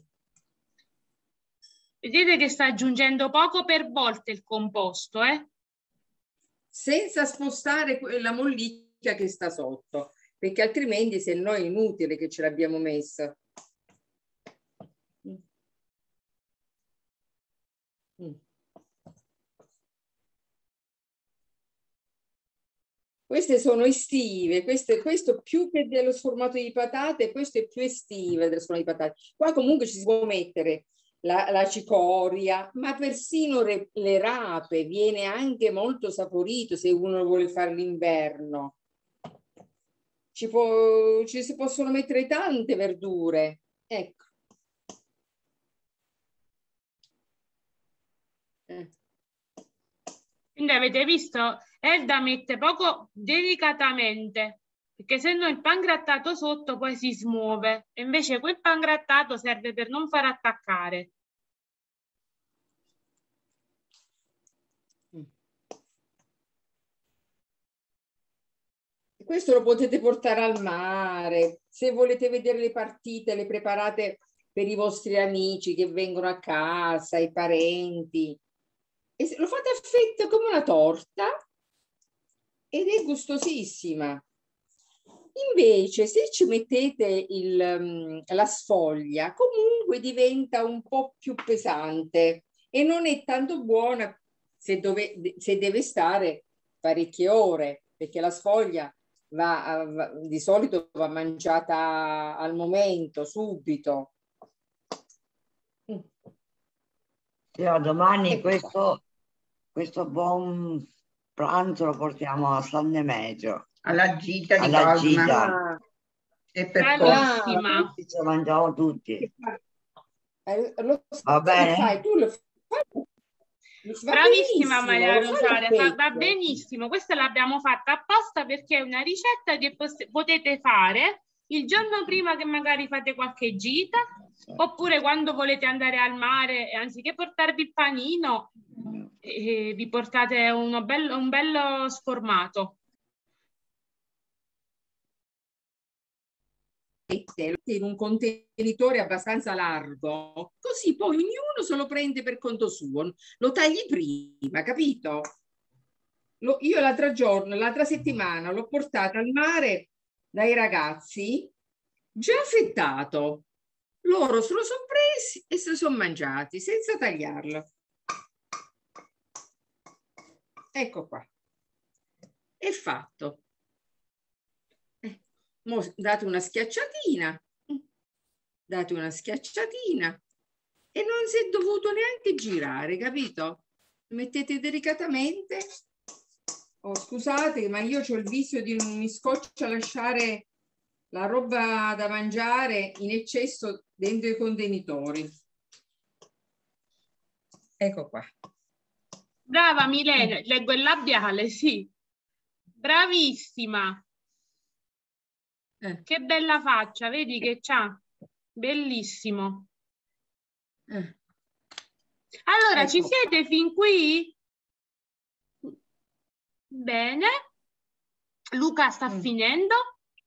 Vedete che sta aggiungendo poco per volta il composto, eh? Senza spostare quella mollicchia che sta sotto, perché altrimenti se no è inutile che ce l'abbiamo messa. Mm. Queste sono estive, queste, questo più che dello sformato di patate, questo è più estive dello sformato di patate. Qua comunque ci si può mettere la, la cicoria, ma persino re, le rape, viene anche molto saporito se uno vuole fare l'inverno. Ci, può, ci si possono mettere tante verdure, ecco. Eh. Quindi avete visto, Elda mette poco delicatamente, perché se no il pangrattato sotto poi si smuove, e invece quel pangrattato serve per non far attaccare. Questo lo potete portare al mare, se volete vedere le partite, le preparate per i vostri amici che vengono a casa, i parenti. E lo fate a fette come una torta ed è gustosissima. Invece se ci mettete il, la sfoglia comunque diventa un po' più pesante e non è tanto buona se, dove, se deve stare parecchie ore, perché la sfoglia va, va, di solito va mangiata al momento, subito. Sì, domani questo, questo buon pranzo lo portiamo a San Nemesio. Alla gita di Alla Cosma. gita. E per Bravissima. Ci mangiamo tutti. Eh, lo Va bene? fai, tu lo fai. Va Bravissima Maria lo fai Rosaria, a fa- va fette. benissimo. Questa l'abbiamo fatta apposta perché è una ricetta che pos- potete fare il giorno prima che magari fate qualche gita, oppure quando volete andare al mare e anziché portarvi il panino, eh, vi portate uno bello, un bello sformato. In un contenitore abbastanza largo, così poi ognuno se lo prende per conto suo, lo tagli prima, capito? Lo, io l'altro giorno, l'altra settimana l'ho portata al mare dai ragazzi già affettato, loro se lo sono presi e se lo sono mangiati senza tagliarlo. Ecco qua, è fatto. Mo date una schiacciatina, date una schiacciatina e non si è dovuto neanche girare, capito? Mettete delicatamente. Oh, scusate, ma io ho il vizio di non mi scoccia lasciare la roba da mangiare in eccesso dentro i contenitori. Ecco qua. Brava Milena, leggo il labiale, sì. Bravissima. Eh. Che bella faccia, vedi che c'ha? Bellissimo. Eh. Allora, Ecco. ci siete fin qui? Bene. Luca sta Mm. finendo.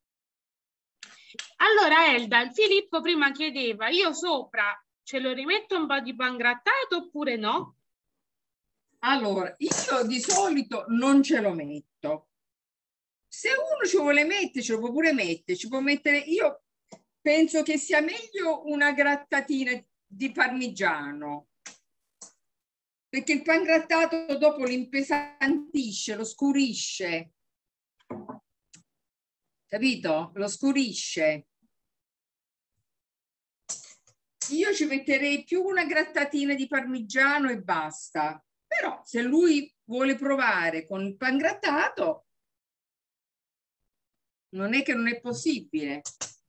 Allora, Elda, il Filippo prima chiedeva, io sopra ce lo rimetto un po' di pangrattato oppure no? Allora, io di solito non ce lo metto. Se uno ci vuole mettere, ce lo può pure mettere, ci può mettere, io penso che sia meglio una grattatina di parmigiano, perché il pangrattato dopo lo impesantisce, lo scurisce, capito? Lo scurisce. Io ci metterei più una grattatina di parmigiano e basta, però se lui vuole provare con il pangrattato non è che non è possibile.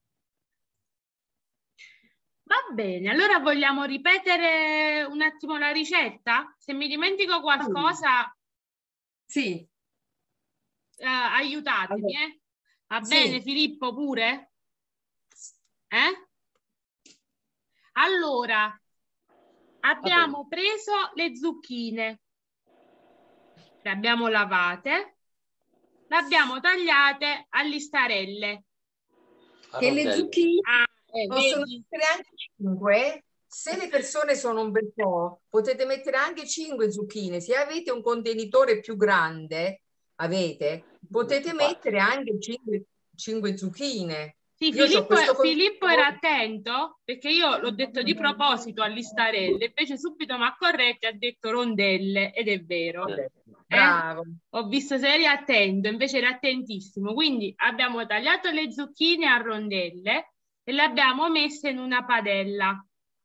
Va bene, allora vogliamo ripetere un attimo la ricetta? Se mi dimentico qualcosa, sì, eh, aiutatemi, eh? Va Sì. bene, Filippo pure? Eh? Allora, abbiamo preso le zucchine, le abbiamo lavate, le abbiamo tagliate a listarelle. che le zucchine Ah, eh, possono vedi? essere anche cinque. Se le persone sono un bel po', potete mettere anche cinque zucchine. Se avete un contenitore più grande, avete, potete mettere anche cinque, cinque zucchine. Sì, Io c'ho Filippo, questo Filippo contenitore- era attento perché io l'ho detto di proposito a listarelle, invece subito mi ha corretto e ha detto rondelle, ed è vero. Eh? Bravo. Ho visto se eri attento, invece eri attentissimo. Quindi abbiamo tagliato le zucchine a rondelle e le abbiamo messe in una padella.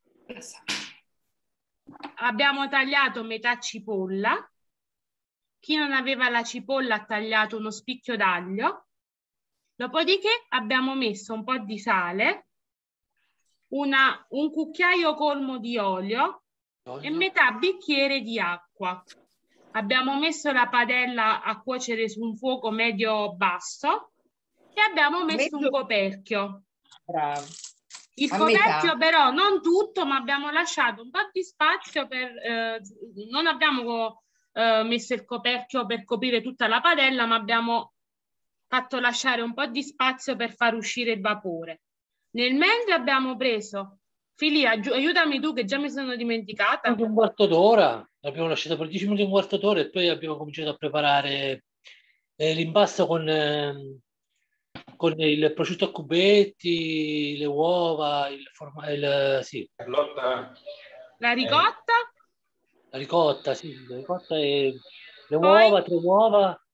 Abbiamo tagliato metà cipolla. Chi non aveva la cipolla ha tagliato uno spicchio d'aglio. Dopodiché abbiamo messo un po' di sale, una, un cucchiaio colmo di olio e metà bicchiere di acqua. Abbiamo messo la padella a cuocere su un fuoco medio-basso e abbiamo messo Mezzo- un coperchio. Bravo. Il A coperchio metà. però non tutto, ma abbiamo lasciato un po' di spazio per... Eh, non abbiamo eh, messo il coperchio per coprire tutta la padella, ma abbiamo fatto lasciare un po' di spazio per far uscire il vapore. Nel mentre abbiamo preso... Fili, aiutami tu che già mi sono dimenticata. Anche un quarto d'ora, l'abbiamo lasciato per dieci minuti, un quarto d'ora e poi abbiamo cominciato a preparare eh, l'impasto con, eh, con il prosciutto a cubetti, le uova, il forma, il, sì, Carlotta, La ricotta, la ricotta, sì, la ricotta e le Poi? uova, tre uova.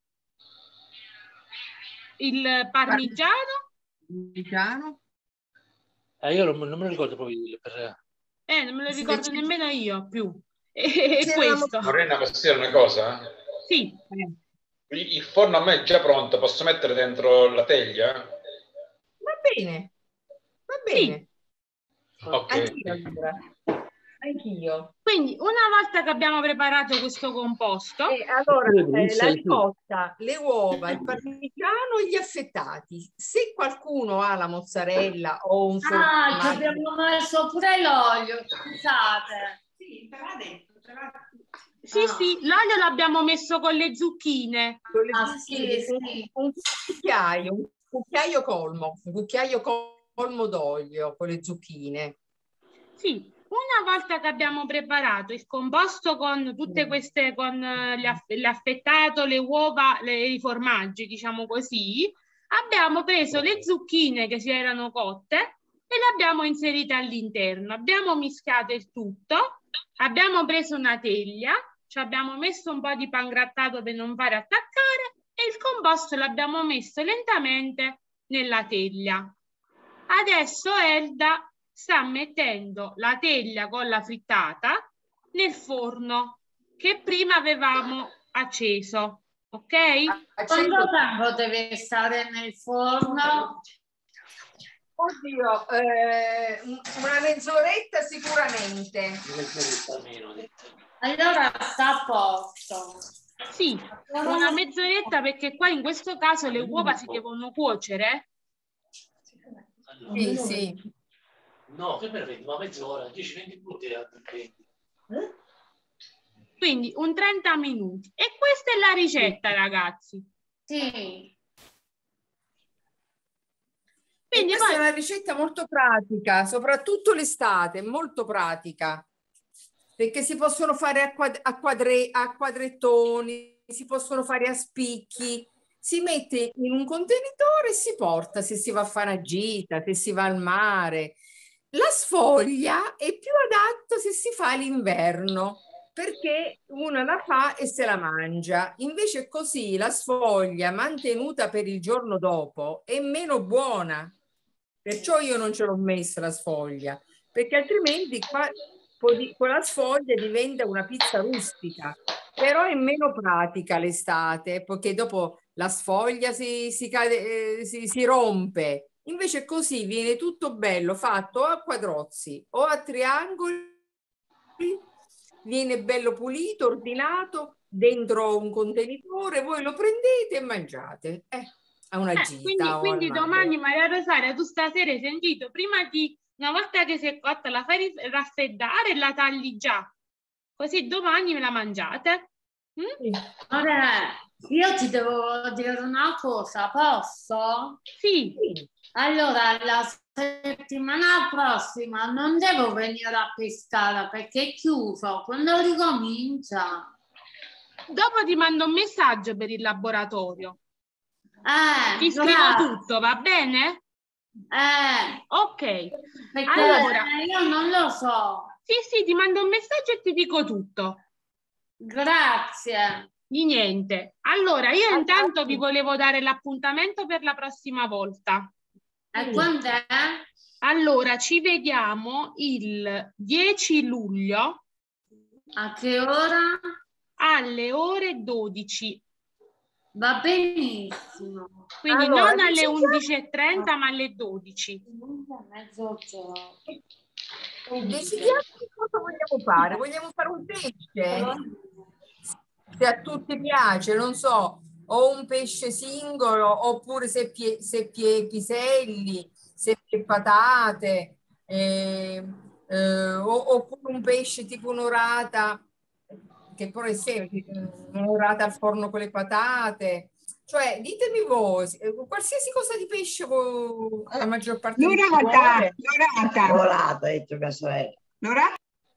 il parmigiano. Parmigiano. Eh, io non, non me lo ricordo proprio il- per... Eh, non me lo Sì, ricordo c'è- nemmeno io più. E, e c'era questo. Lorena, posso dire una cosa? Sì, Eh, Il forno a me è già pronto, posso mettere dentro la teglia? Va bene, va sì. bene. Ok. Anch'io allora. Anch'io. Quindi una volta che abbiamo preparato questo composto, E allora, Sì, eh, sì, la sì. ricotta, le uova, il parmigiano e gli affettati. Se qualcuno ha la mozzarella o un Ah, ci formaggio... abbiamo messo pure l'olio, scusate. Sì, te l'ha detto, te l'ha sì, Ah. sì, l'olio l'abbiamo messo con le zucchine. con le Ah, zucchine, sì, sì. un cucchiaio, un cucchiaio colmo, un cucchiaio colmo d'olio con le zucchine. Sì, una volta che abbiamo preparato il composto con tutte queste, con eh, gli aff- l'affettato, le uova, le- i formaggi, diciamo così, abbiamo preso le zucchine che si erano cotte e le abbiamo inserite all'interno. Abbiamo mischiato il tutto, abbiamo preso una teglia, ci abbiamo messo un po' di pangrattato per non fare attaccare e il composto l'abbiamo messo lentamente nella teglia. Adesso Elda sta mettendo la teglia con la frittata nel forno che prima avevamo acceso, ok? Quanto tempo deve stare nel forno? Oddio, eh, una mezz'oretta sicuramente. Allora sta a posto. Sì, una mezz'oretta perché qua in questo caso le uova si devono cuocere. Sì, sì. No, che meraviglia, ma mezz'ora, dieci venti minuti. Eh? Quindi un trenta minuti. E questa è la ricetta, ragazzi. Sì. Quindi E questa poi- è una ricetta molto pratica, soprattutto l'estate, molto pratica, perché si possono fare a, quad a, quadre a quadrettoni, si possono fare a spicchi, si mette in un contenitore e si porta se si va a fare una gita, se si va al mare. La sfoglia è più adatto se si fa l'inverno, perché una la fa e se la mangia. Invece così la sfoglia mantenuta per il giorno dopo è meno buona. Perciò io non ce l'ho messa la sfoglia, perché altrimenti qua, con la sfoglia diventa una pizza rustica. Però è meno pratica l'estate, perché dopo la sfoglia si, si, cade, eh, si, si rompe. Invece così viene tutto bello, fatto o a quadrozzi o a triangoli, viene bello pulito, ordinato, dentro un contenitore, voi lo prendete e mangiate. Eh, a una eh, gita. Quindi, quindi domani, Maria Rosaria, tu stasera hai sentito, prima di, una volta che si è cotta, la fai raffreddare e la tagli già. Così domani me la mangiate. Mm? Ora, io ti devo dire una cosa, posso? Sì. Allora, la settimana prossima non devo venire a pescare perché è chiuso. Quando ricomincia? Dopo ti mando un messaggio per il laboratorio. Eh, ti scrivo grazie. tutto, va bene? Eh, ok. Perché allora, io non lo so. Sì, sì, ti mando un messaggio e ti dico tutto. Grazie. Di niente. Allora, io intanto vi volevo dare l'appuntamento per la prossima volta. E quando è? Allora, ci vediamo il dieci luglio. A che ora? Alle ore dodici. Va benissimo. Quindi allora, non alle undici e trenta, ma alle dodici. Mezzogiorno. Decidiamo cosa vogliamo fare. Vogliamo fare un pesce? Se a tutti piace, non so, o un pesce singolo, oppure se pie, se pie, piselli, se pie patate, eh, eh, oppure un pesce tipo un'orata, che poi è semplice, un'orata al forno con le patate. Cioè, ditemi voi, qualsiasi cosa di pesce voi, la maggior parte di voi L'orata, l'orata. L'orata, hai detto mia sorella. L'orata.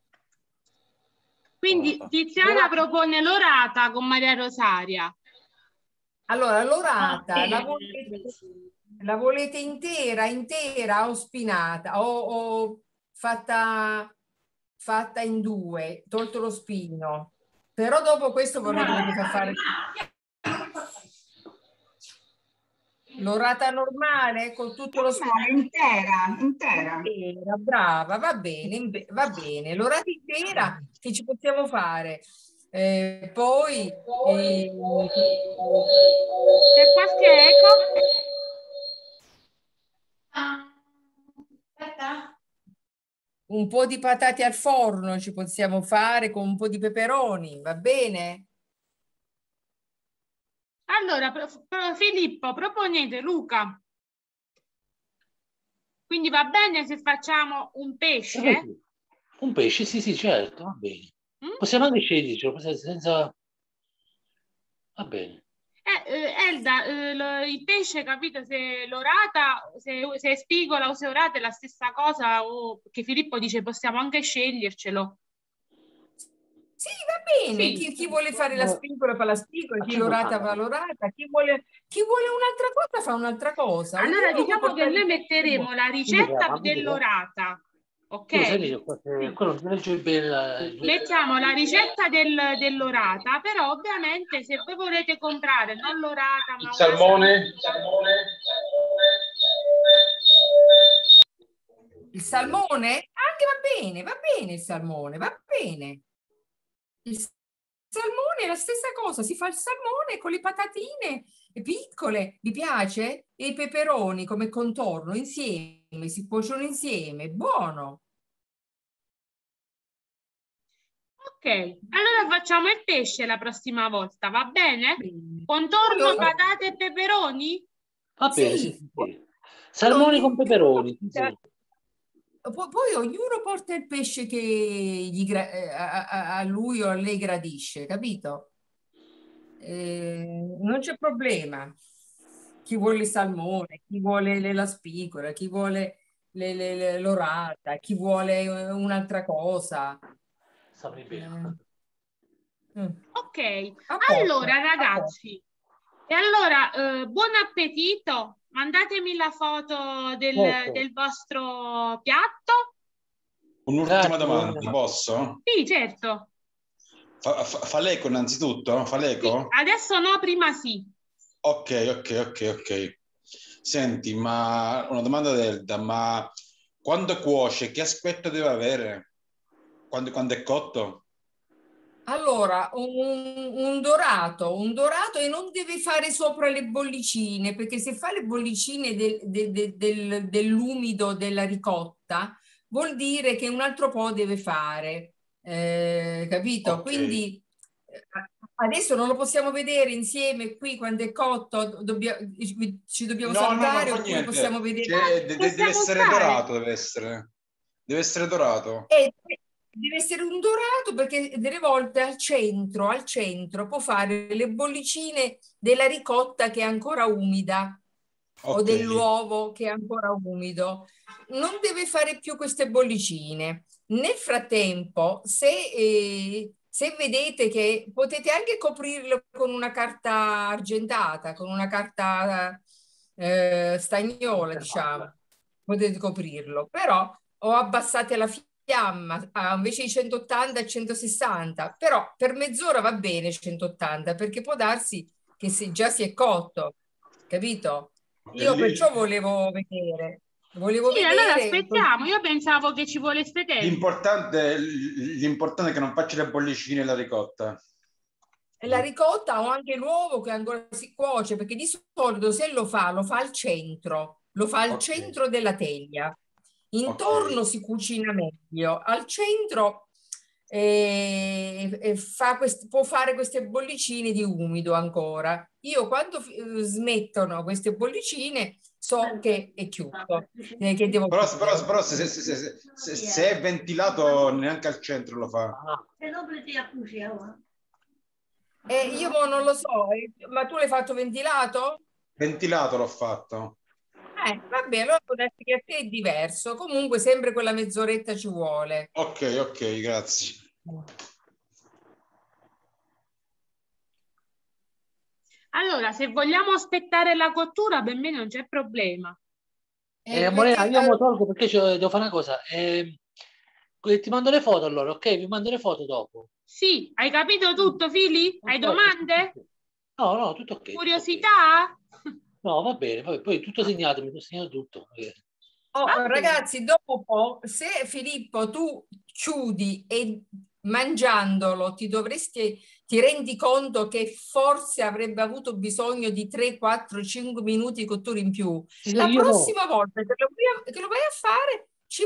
Quindi Tiziana propone l'orata con Maria Rosaria. Allora, l'orata la volete, la volete intera, intera o spinata o, o fatta, fatta in due, tolto lo spino. Però dopo questo ve lo dovete far fare. L'orata normale con tutto lo spino intera, intera. intera, brava, va bene, va bene. L'orata intera che ci possiamo fare. Eh, poi eh, c'è qualche eco? un po' di patate al forno ci possiamo fare con un po' di peperoni, va bene? Allora, pro, pro, Filippo, proponete Luca. Quindi va bene se facciamo un pesce? Un pesce, sì, sì, certo, va bene. Mm? Possiamo anche scegliercelo senza... Va bene. Eh, eh, Elda, eh, lo, il pesce, capito, se l'orata, se, se è spigola o se orata è la stessa cosa, o perché Filippo dice possiamo anche scegliercelo. Sì, va bene. Sì. Chi, chi vuole fare la spigola fa la spigola, chi l'orata fa l'orata, chi vuole, chi vuole un'altra cosa fa un'altra cosa. Allora Ognuno diciamo che noi metteremo la ricetta Sì, dell'orata, ok? Sì. Quello non legge bene la... Mettiamo la ricetta del, dell'orata, però ovviamente se voi volete comprare non l'orata ma il salmone, il salmone anche va bene, va bene il salmone, va bene. Il salmone è la stessa cosa, si fa il salmone con le patatine piccole, vi piace? E i peperoni come contorno insieme, si cuociono insieme, buono. Ok, allora facciamo il pesce la prossima volta, va bene? bene. Contorno, Allora, patate e peperoni? Va bene, sì. sì, sì, sì. Salmone con peperoni. Sì. Poi, poi ognuno porta il pesce che gli, a, a, a lui o a lei gradisce, capito? Eh, non c'è problema. Chi vuole il salmone, chi vuole la spigola, chi vuole l'orata, chi vuole un'altra cosa. Eh. Mm. Ok, allora ragazzi, e allora eh, buon appetito. Mandatemi la foto del, certo. del vostro piatto. Un'ultima domanda, posso? Sì, certo. Fa, fa, fa l'eco innanzitutto? Fa l'eco? Sì, adesso no, prima sì. Ok, ok, ok, ok. Senti, ma una domanda Delta, ma quando cuoce, che aspetto deve avere? Quando, quando è cotto? Allora, un, un dorato, un dorato e non deve fare sopra le bollicine, perché se fa le bollicine del, del, del, del, dell'umido della ricotta, vuol dire che un altro po' deve fare, eh, capito? Ok. Quindi eh, adesso non lo possiamo vedere insieme qui quando è cotto, dobbia- ci dobbiamo No, no, non salutare fa oppure possiamo niente. vedere... Cioè, de- de- deve essere stare? dorato, deve essere. Deve essere dorato. E deve essere un dorato perché delle volte al centro, al centro può fare le bollicine della ricotta che è ancora umida o Ok. dell'uovo che è ancora umido. Non deve fare più queste bollicine. Nel frattempo, se, eh, se vedete che potete anche coprirlo con una carta argentata, con una carta eh, stagnola, diciamo, potete coprirlo, però o abbassate la fiamma a, invece di centottanta a centosessanta, però per mezz'ora va bene centottanta perché può darsi che se già si è cotto, capito? Io perciò volevo vedere, volevo Sì, allora vedere aspettiamo. Io pensavo che ci volesse tempo. L'importante, l'importante è che non faccia le bollicine la ricotta. la ricotta o anche l'uovo che ancora si cuoce, perché di solito se lo fa, lo fa al centro, lo fa al Ok. centro della teglia. Intorno Ok. si cucina meglio, al centro eh, eh, fa quest- può fare queste bollicine di umido ancora. Io quando eh, smettono queste bollicine so che è chiuso, eh, che devo Però, chiudere. però, però se, se, se, se, se- se è ventilato neanche al centro lo fa. Eh, io mo non lo so, eh, ma tu l'hai fatto ventilato? Ventilato l'ho fatto. Eh, vabbè, allora può darsi che a te è diverso. Comunque sempre quella mezz'oretta ci vuole. Ok, ok, grazie. Allora, se vogliamo aspettare la cottura, per me non c'è problema. Eh, Eh, Morena, perché, io mi eh, tolgo perché c'ho- devo fare una cosa. Eh, ti mando le foto allora, ok? Vi mando le foto dopo. Sì, hai capito tutto, Fili? Hai domande? No, no, tutto ok. Curiosità? No, va bene, poi, poi tutto segnato, mi sono segnato tutto. Eh, oh, Va bene. ragazzi, dopo, se Filippo tu chiudi e mangiandolo ti dovresti, ti rendi conto che forse avrebbe avuto bisogno di tre, quattro, cinque minuti di cottura in più. La io no. prossima volta che lo, vai a, che lo vai a fare, ci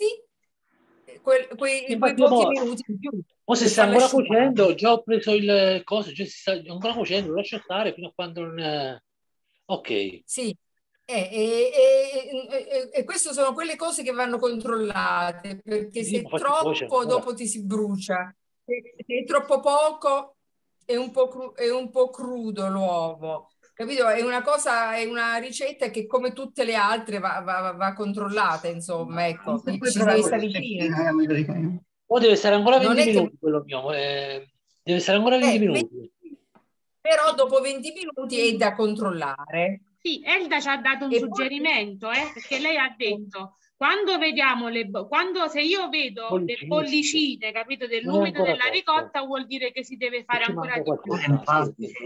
metti quel- quei, quei Infatti io pochi mo- minuti in più. O se per sta farlo ancora asciugare. cuocendo, già ho preso il coso, già si sta ancora cuocendo, lo lascio stare fino a quando non... eh, Ok. Sì, e, e, e, e, e queste sono quelle cose che vanno controllate, perché Sì, se ma è faccio cuocere troppo ancora. dopo ti si brucia, se, se è troppo poco è un po', cru- è un po' crudo l'uovo, capito? È una cosa, è una ricetta che come tutte le altre va, va- va controllata, insomma, ecco, Se puoi ci si deve provare con lo stare vicino. stecchino, eh, me lo dico io. O deve stare ancora Non venti è che... minuti quello mio, eh, deve stare ancora venti eh, minuti. però dopo venti minuti è da controllare. Sì, Elda ci ha dato un E poi... suggerimento, eh, perché lei ha detto, quando vediamo le, bo- quando se io vedo le Bollicine, bollicine, capito, sì. Non è dell'umido ancora della cotto. ricotta, vuol dire che si deve fare Ci ancora manca di più. qualcosa. Sì, sì.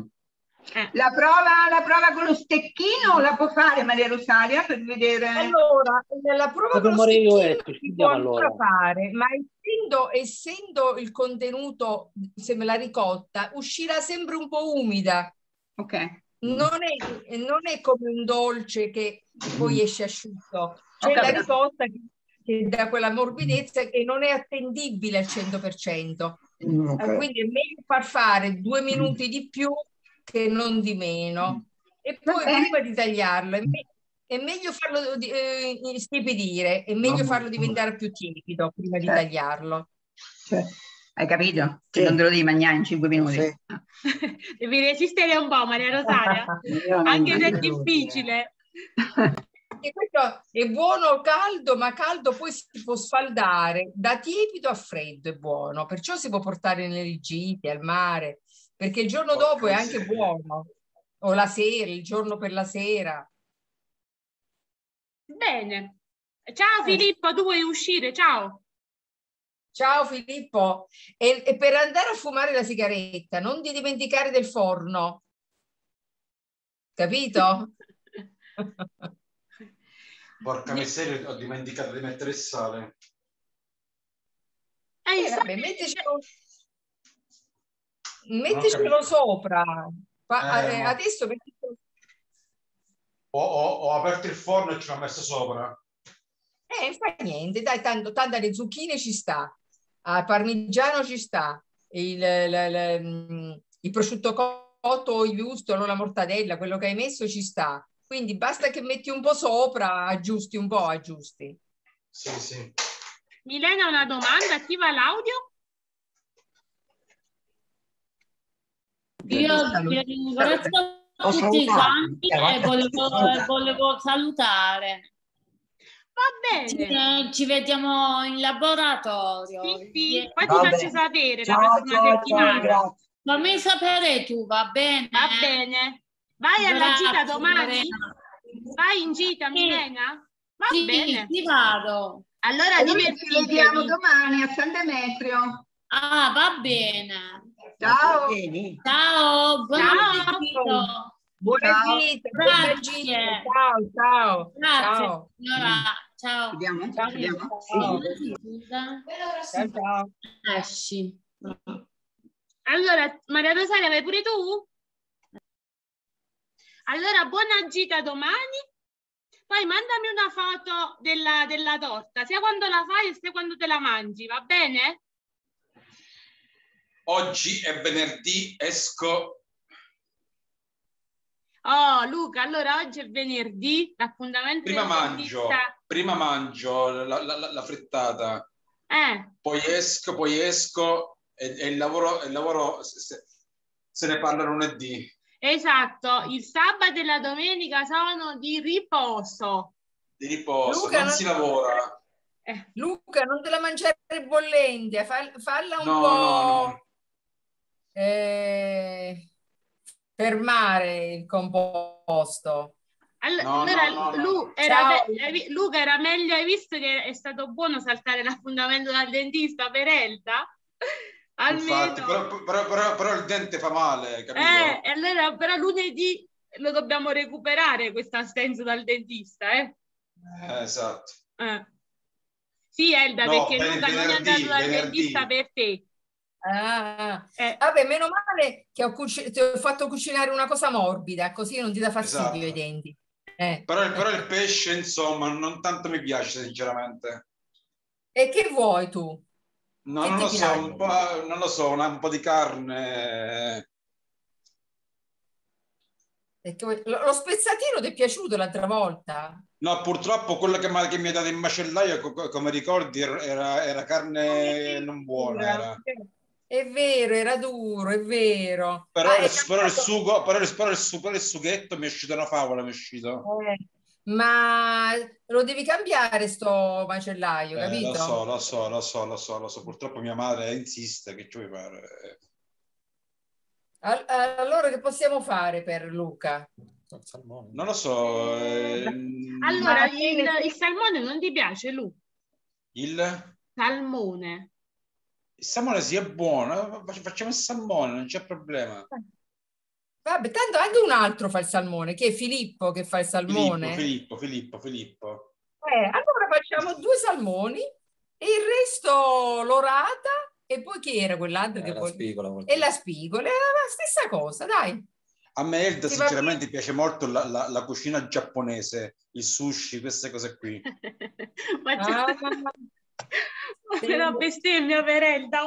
Eh. La prova, la prova con lo stecchino la può fare Maria Rosaria per vedere. Allora, la prova con lo Sappiamo io, stecchino ecco, ci si può vediamo ancora allora. fare, ma essendo, essendo il contenuto, se me la ricotta, uscirà sempre un po' umida. Ok. Non è, non è come un dolce che poi esce asciutto. C'è Ho la capito. ricotta che, che dà quella morbidezza che non è attendibile al cento per cento. Mm, ok. Eh, Quindi è meglio far fare due minuti di più che non di meno. E Va poi bene. prima di tagliarlo è, me- è meglio farlo di- eh, istipidire, è meglio farlo diventare più tiepido prima di Certo. tagliarlo. Cioè, hai capito? Che Sì. non te lo devi mangiare in cinque minuti. Sì. Devi resistere un po', Maria Rosaria, Io non- anche se è io- difficile. E questo è buono caldo, ma caldo poi si può sfaldare, da tiepido a freddo è buono, perciò si può portare nelle gite, al mare, perché il giorno dopo è anche buono, o la sera, il giorno per la sera. Bene. Ciao Eh. Filippo, tu vuoi uscire? Ciao. Ciao Filippo. E, e per andare a fumare la sigaretta, non ti dimenticare del forno. Capito? Porca miseria, ho dimenticato di mettere il sale. Eh, Eh, vabbè, sai- metticelo, metticelo sopra. Fa- Eh, eh, ma- adesso metticelo- Ho, ho- ho aperto il forno e ce l'ho messo sopra. eh, fa niente, dai, tanto, tanto le zucchine ci sta, al parmigiano ci sta, il, la- la- mm, il prosciutto cotto, il wurstel, la mortadella, quello che hai messo ci sta. Quindi basta che metti un po' sopra, aggiusti un po', aggiusti. Sì, sì. Milena, una domanda, attiva l'audio? Io vi ringrazio Ho tutti salutato. quanti e volevo, e volevo salutare. Va Ci, bene. ci vediamo in laboratorio. Sì, sì. Ie- Poi ti Va faccio bene. sapere la Ciao, prossima ciao, ciao, settimana. grazie. Fammi sapere tu, va bene? Va bene. Vai alla Grazie, gita domani? Lorena. Vai in gita, Sì. Milena? Va Sì, bene. ci vado. Allora Allora ci vediamo divertitevi. domani a San Demetrio. Ah, va bene. Ciao. Vieni. Ciao, buon Ciao. appetito. Buona Ciao. gita, buona Grazie. gita. Ciao, ciao. Grazie, Ciao. signora. Ciao. Vediamo? Ciao. Vediamo? Ciao. Scusa. Ciao, ciao. Esci. Allora, Maria Rosaria, vai pure tu? Allora, buona gita domani. Poi mandami una foto della, della torta, sia quando la fai sia quando te la mangi, va bene? Oggi è venerdì, esco. Oh, Luca, allora oggi è venerdì, l'appuntamento Prima del mangio, dentista. prima mangio la, la- la- la frittata, Eh, poi esco, poi esco e, e il lavoro, il lavoro se, se- se ne parla lunedì. esatto, il sabato e la domenica sono di riposo. Di riposo, Luca, non non- si lavora. Eh, Luca, non te la mangiare bollente, fa- falla un No, po' no, no. eh, fermare il composto. all- No, allora, no, no, no. Lu- era Ciao. be- hai vi- Luca, era meglio, hai visto che è stato buono saltare l'appuntamento dal dentista per Elda? Infatti, Almeno. però, però- però- però il dente fa male, capito? Eh, e allora però lunedì lo dobbiamo recuperare questo assenso dal dentista, eh? Eh, esatto. Eh. Sì, Elda, No, perché ven- Luca non è venerdì, andato dal venerdì. dentista per te. Ah, Eh. vabbè, meno male che ho, cuci- ti ho fatto cucinare una cosa morbida, così non ti dà fastidio Esatto. ai denti. Eh. Però, però il pesce, insomma, non tanto mi piace, sinceramente. E che vuoi tu? No, Che non ti lo so, piace? un po', non lo so, una- un po' di carne. Perché vuoi- Lo, lo spezzatino ti è piaciuto l'altra volta? No, purtroppo quello che, mi- che mi ha dato in macellaio, co- come ricordi, era, era carne non buona. Era. È vero, era duro, è vero. Però, Ah, il, è però il cambiato- sugo, però il, però il su- però il sughetto mi è uscito una favola, mi è uscito. eh, ma lo devi cambiare sto macellaio, Eh, capito? lo so, lo so, lo so, lo so, lo so. Purtroppo mia madre insiste, che ci vuoi fare? Al- allora che possiamo fare per Luca? Non lo so. ehm, Allora, Ma- il, il salmone non ti piace, Lu? il, Salmone. il salmone sì è buono, fac- facciamo il salmone, non c'è problema. Vabbè, tanto anche un altro fa il salmone, che è Filippo che fa il salmone. Filippo, Filippo, Filippo, Filippo. Eh, allora facciamo due salmoni e il resto l'orata e poi chi era quell'altro che Eh, la poi... spigola. E la spigola, è la stessa cosa, dai. A me Elda Ti va sinceramente piace molto la, la- la cucina giapponese, il sushi, queste cose qui. Ma c'è... Ah, Però bestemmia per Elda.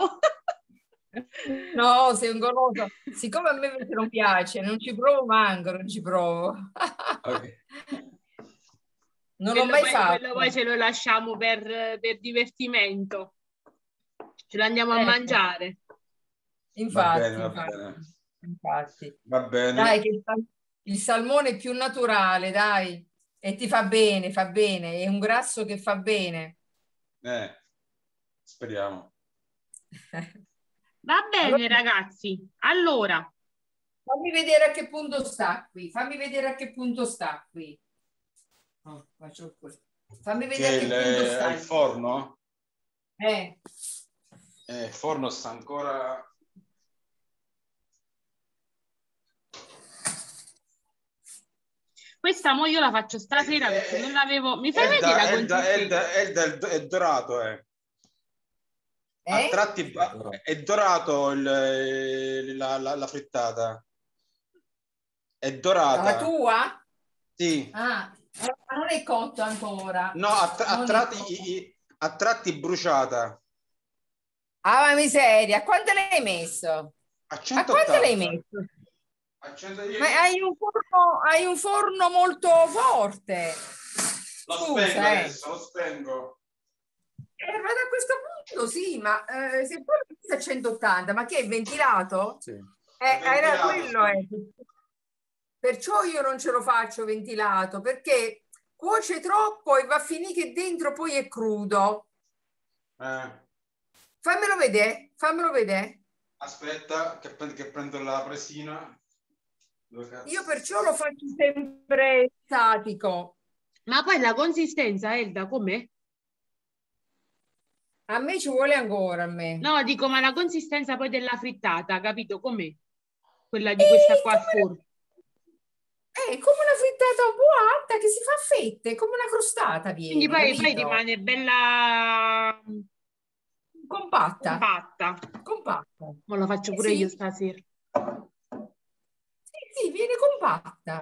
no, sei un goloso. Siccome a me invece non piace, non ci provo manco, non ci provo. Ok. Non l'ho Quello mai poi, fatto. quello poi ce lo lasciamo per, per divertimento. Ce lo andiamo a Eh, mangiare. Infatti, Va bene, va infatti, bene. infatti. Va bene. Dai, che il, sal- il salmone è più naturale, dai, e ti fa bene, fa bene, è un grasso che fa bene. Eh, speriamo. Va bene, Allora- ragazzi. Allora, Fammi vedere a che punto sta qui, fammi vedere a che punto sta qui. Oh, faccio così. Fammi Che vedere a il, che punto sta. il forno? Eh, Eh, il forno sta ancora... Questa mo io la faccio stasera perché non l'avevo... Mi fai È, vedere da, la è, da, è, consistenza? da, è, da, è dorato, eh. A Eh? tratti è dorato il, la, la, la frittata. È dorata. La tua? Sì. Ah, ma non è cotto ancora. No, a, tra- a Non è tratti, cotto. i- i- a tratti bruciata. Ah, ma miseria, quanto l'hai messo? A A centottanta. quanto l'hai messo? A centodieci. Ma hai un forno, hai un forno molto forte. Lo Scusa, spengo eh. adesso, lo spengo. Eh, ma da questo punto sì, ma eh, se poi lo metti a centottanta, ma che è ventilato? Sì. Eh, era Ventilato, quello, sì. eh. Perciò io non ce lo faccio ventilato, perché cuoce troppo e va a finire che dentro poi è crudo. Eh, Fammelo vedere, fammelo vedere. aspetta che, pre- che prendo la presina. Dove cazzo? Io perciò lo faccio sempre statico. Ma poi la consistenza, Elda, com'è? A me ci vuole ancora, a me. No, dico, ma la consistenza poi della frittata, capito com'è? Quella di Eh, questa qua al come, forno. eh, come una frittata un po' alta che si fa a fette, come una crostata Quindi viene, poi, poi capito? rimane bella Compatta, compatta. compatta. Ma lo faccio Eh, pure sì. io stasera. Sì, sì, viene compatta.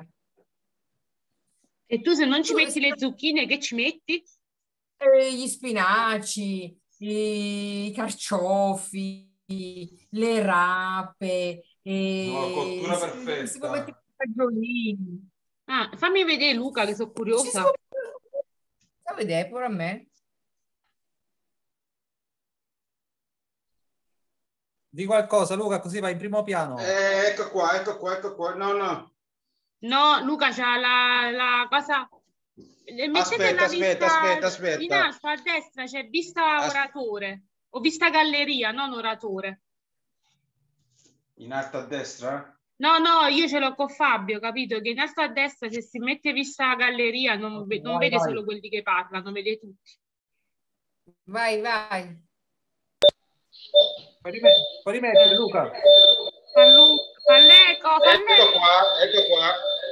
E tu se non ci Tu metti le zucchine, che ci metti? eh, gli spinaci, i carciofi, le rape, No, cottura eh, si, perfetta. si può mettere i fagiolini. Ah, fammi vedere Luca, che sono Ci si curiosa. può... Sta a vedere pure a me. Di qualcosa, Luca, così vai in primo piano. Eh, ecco qua, ecco qua, ecco qua. No, no. No, Luca c'ha la, la cosa... Eh, Mettete Aspetta, la aspetta, vista aspetta, in aspetta. alto, a destra c'è vista As- oratore. O vista galleria, non oratore. In alto a destra? No, no, io ce l'ho con Fabio, capito? Che in alto a destra, se si mette vista galleria, non, ve- non Vai, vede vai. solo quelli che parlano, vede tutti. Vai, vai. Puoi rimettere, puoi rimettere, Luca. Fallu, falleco, Ecco falleco. qua, ecco qua.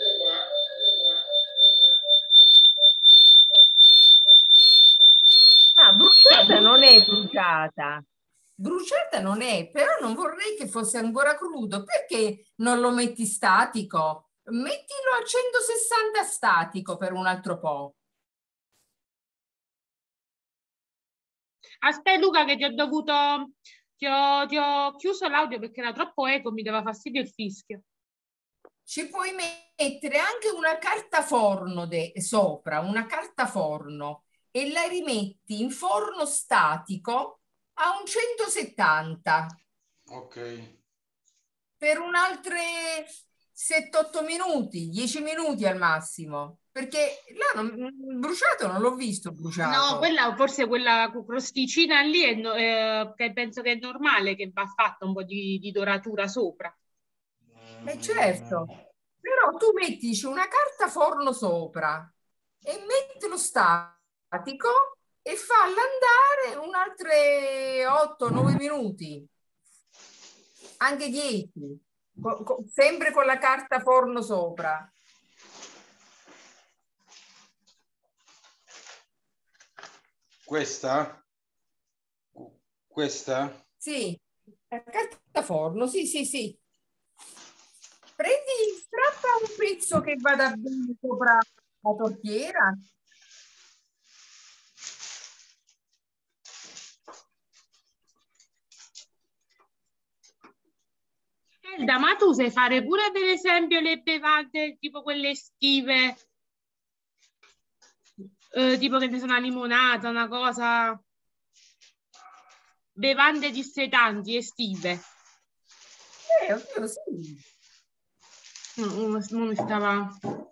Ah, bruciata non è bruciata. Bruciata non è, però non vorrei che fosse ancora crudo. Perché non lo metti statico? Mettilo a centosessanta statico per un altro po'. Aspetta Luca che ti ho dovuto... Ti ho, ti ho chiuso l'audio perché era troppo eco, mi dava fastidio il fischio. Ci puoi mettere anche una carta forno de- sopra, una carta forno, e la rimetti in forno statico a un centosettanta Ok. per un altre sette otto minuti, dieci minuti al massimo, perché là non, bruciato non l'ho visto bruciato. No, quella, forse quella crosticina lì è no- eh, che penso che è normale che va fatta un po' di, di doratura sopra. Eh certo, però tu mettici una carta forno sopra e metti lo statico e falla andare un altre otto nove minuti, anche dieci, co- co- sempre con la carta forno sopra. Questa? Questa? Sì, la carta forno, sì, sì, sì. Prendi, strappa un pezzo che vada bene sopra la tortiera. Elda, ma tu sai fare pure per esempio le bevande tipo quelle estive, eh, tipo che ne sono una limonata, una cosa, bevande dissetanti estive. Eh, oddio, sì. No, uno, uno mi stava...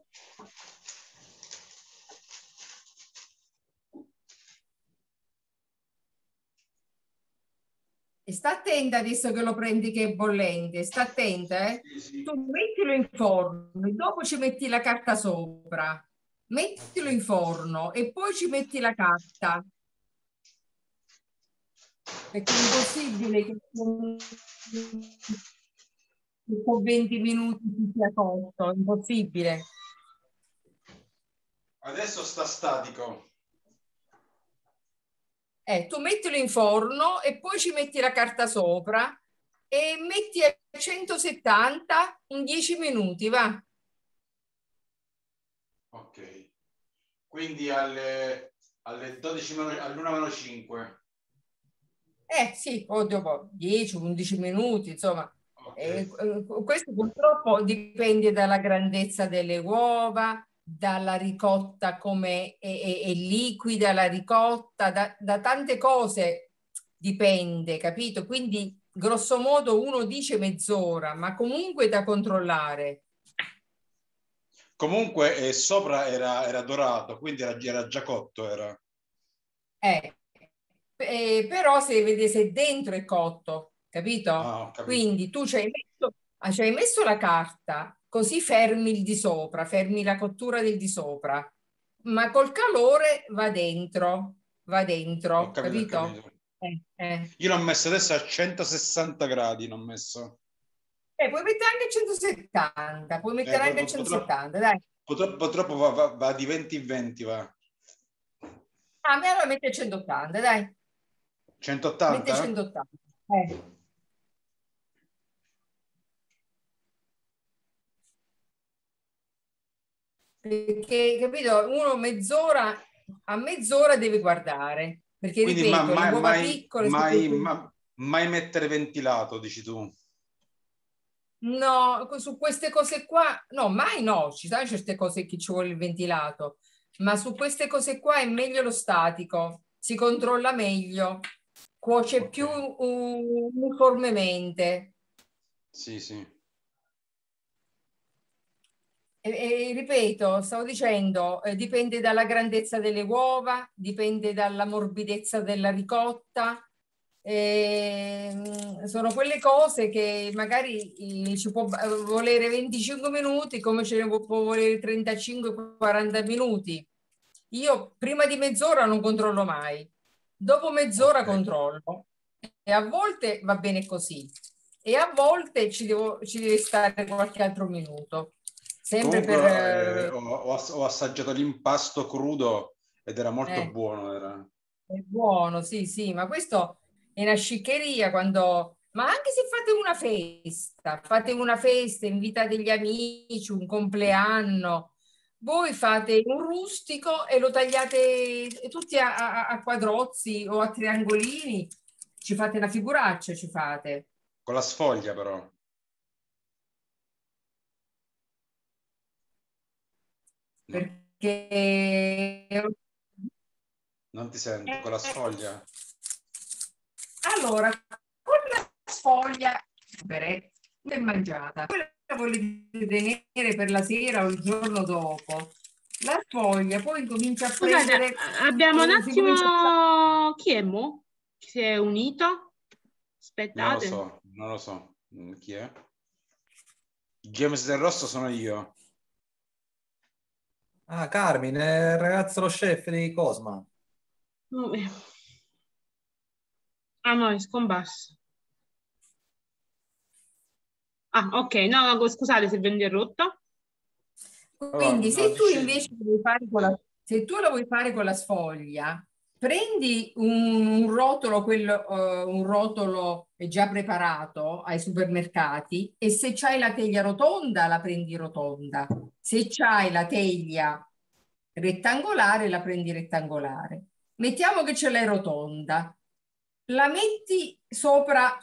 E sta attenta adesso che lo prendi che è bollente, sta attenta, eh? Tu mettilo in forno e dopo ci metti la carta sopra. Mettilo in forno e poi ci metti la carta. perché è impossibile che dopo venti minuti si sia cotto, è impossibile. Adesso sta statico. Eh, tu mettilo in forno e poi ci metti la carta sopra e metti a centosettanta in dieci minuti, va? Ok. Quindi alle, alle dodici, all'una meno cinque. Eh sì, poi dopo dieci undici minuti, insomma. Okay. Eh, questo purtroppo dipende dalla grandezza delle uova, dalla ricotta come è, è, è liquida la ricotta, da, da tante cose dipende, capito? Quindi grosso modo uno dice mezz'ora, ma comunque da controllare. Comunque eh, sopra era, era dorato, quindi era, era già cotto. Era. Eh, eh, però se vede se dentro è cotto, capito? Ah, ho capito. Quindi tu ci hai messo, ci hai messo la carta, così fermi il di sopra, fermi la cottura del di sopra, ma col calore va dentro, va dentro, Ho capito, capito? ho capito. Eh, eh. Io l'ho messo adesso a centosessanta gradi, l'ho messo. Eh, puoi mettere anche a centosettanta, puoi mettere Eh, anche a centosettanta, dai. Purtroppo, purtroppo va, va, va di venti in venti, va. Ah, me allora metti a centottanta, dai. centottanta? Metti a centottanta. Eh. Perché, capito, uno mezz'ora, a mezz'ora deve guardare, perché Quindi ripeto, ma, le mai, uova mai, piccole... mai, sono- ma, mai mettere ventilato, dici tu? No, su queste cose qua, no, mai no, ci sono certe cose che ci vuole il ventilato, ma su queste cose qua è meglio lo statico, si controlla meglio, cuoce Ok. più uh, uniformemente. Sì, sì. E, e ripeto, stavo dicendo, eh, dipende dalla grandezza delle uova, dipende dalla morbidezza della ricotta. Ehm, sono quelle cose che magari eh, ci può volere venticinque minuti come ce ne può, può volere trentacinque quaranta minuti. Io prima di mezz'ora non controllo mai, dopo mezz'ora Ok. controllo e a volte va bene così e a volte ci, devo, ci deve stare qualche altro minuto. Sempre Comunque per... eh, ho, ho ass- ho assaggiato l'impasto crudo ed era molto Eh, buono. Era. è buono, sì, sì, ma questo è una sciccheria quando... Ma anche se fate una festa, fate una festa, invitate gli amici, un compleanno, voi fate un rustico e lo tagliate tutti a, a, a quadrozzi o a triangolini, ci fate una figuraccia, ci fate. Con la sfoglia però. No, Perché... non ti sento, con la sfoglia. Allora, con la sfoglia è mangiata, quella la volete tenere per la sera o il giorno dopo. La sfoglia poi comincia a Scusate, prendere... abbiamo un eh, si comincia a- attimo... Chi è mo? Chi si è unito? Non lo Aspettate. so, non lo so. Mm, Chi è? James Del Rosso sono io. Ah, Carmine, il ragazzo lo chef di Cosma. Dove? Ah no, è scomparso. Ah, ok, no, no, scusate se vi ho interrotto. Quindi Oh, se no, tu dicevi- invece vuoi fare con la, se tu la vuoi fare con la sfoglia, prendi un, un rotolo, quello, eh, un rotolo già preparato ai supermercati e se c'hai la teglia rotonda la prendi rotonda. Se c'hai la teglia rettangolare la prendi rettangolare. Mettiamo che ce l'hai rotonda, la metti sopra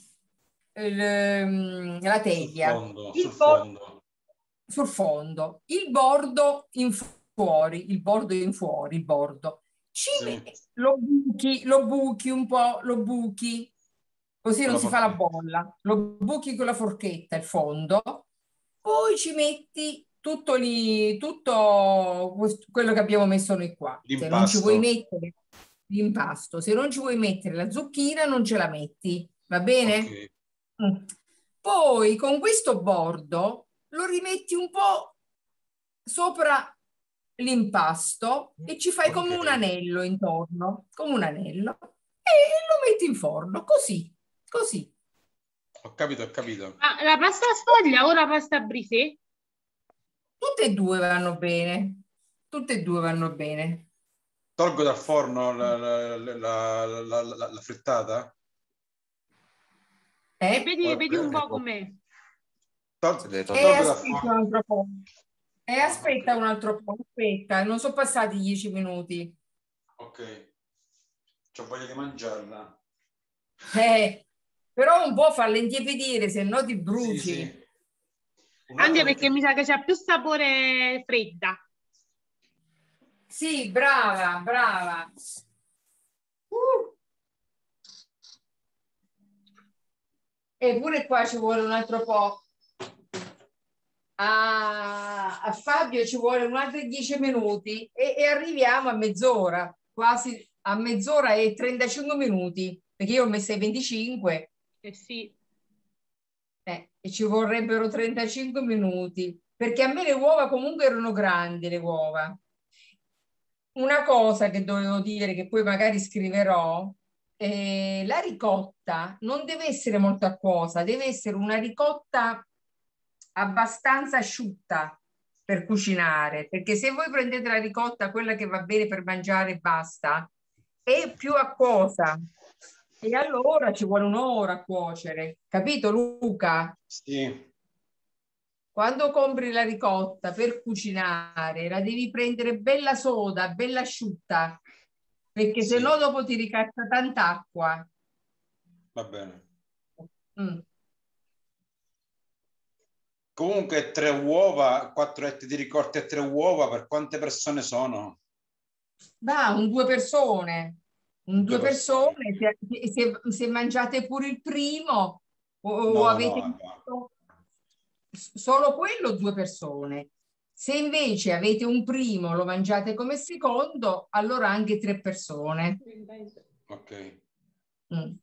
il- la sul teglia. fondo, Il sul bo- fondo. sul fondo, il bordo in fuori, il bordo in fuori, il bordo. Ci Sì. metti- lo buchi, lo buchi un po', lo buchi, così Con non la si fa la forchetta. bolla. Lo buchi con la forchetta, il fondo, poi ci metti tutto, lì, tutto questo- quello che abbiamo messo noi qua. Se non ci vuoi L'impasto. mettere l'impasto, se non ci vuoi mettere la zucchina, non ce la metti, va bene? Ok. Mm. Poi con questo bordo lo rimetti un po' sopra l'impasto e ci fai come Ok. un anello intorno, come un anello, e lo metti in forno, così, così. Ho capito, ho capito. Ah, la pasta sfoglia o la pasta brisée? Tutte e due vanno bene, tutte e due vanno bene. Tolgo dal forno la, la, la, la, la, la frittata? E Eh? vedi, vedi un po' ecco. com'è. Tol- E tolgo dal aspetta un forno. altro po'. E aspetta un altro po', aspetta, non sono passati dieci minuti. Ok. C'ho voglia di mangiarla. Eh, però un po' farla intiepidire, se no ti bruci. Sì, sì. Un Anche altro perché che- mi sa che c'ha più sapore fredda. Sì, brava, brava. Uh. Eppure qua ci vuole un altro po'. A, a Fabio ci vuole un altro dieci minuti e, e arriviamo a mezz'ora, quasi a mezz'ora e trentacinque minuti, perché io ho messo i venticinque. Eh sì. Eh, e ci vorrebbero trentacinque minuti, perché a me le uova comunque erano grandi, le uova. Una cosa che dovevo dire, che poi magari scriverò, eh, la ricotta non deve essere molto acquosa, deve essere una ricotta abbastanza asciutta per cucinare, perché se voi prendete la ricotta, quella che va bene per mangiare e basta, è più acquosa. E allora ci vuole un'ora a cuocere, capito Luca? Sì. Quando compri la ricotta per cucinare, la devi prendere bella soda, bella asciutta, perché Sì. se no dopo ti ricaccia tanta acqua. Va bene. Mm. Comunque tre uova, quattro etti di ricotta e tre uova, per quante persone sono? Va, un due persone. Un due Due persone. persone, se, se- se mangiate pure il primo o, o No, avete no, visto solo quello, due persone. Se invece avete un primo, lo mangiate come secondo, allora anche tre persone. ok. Mm.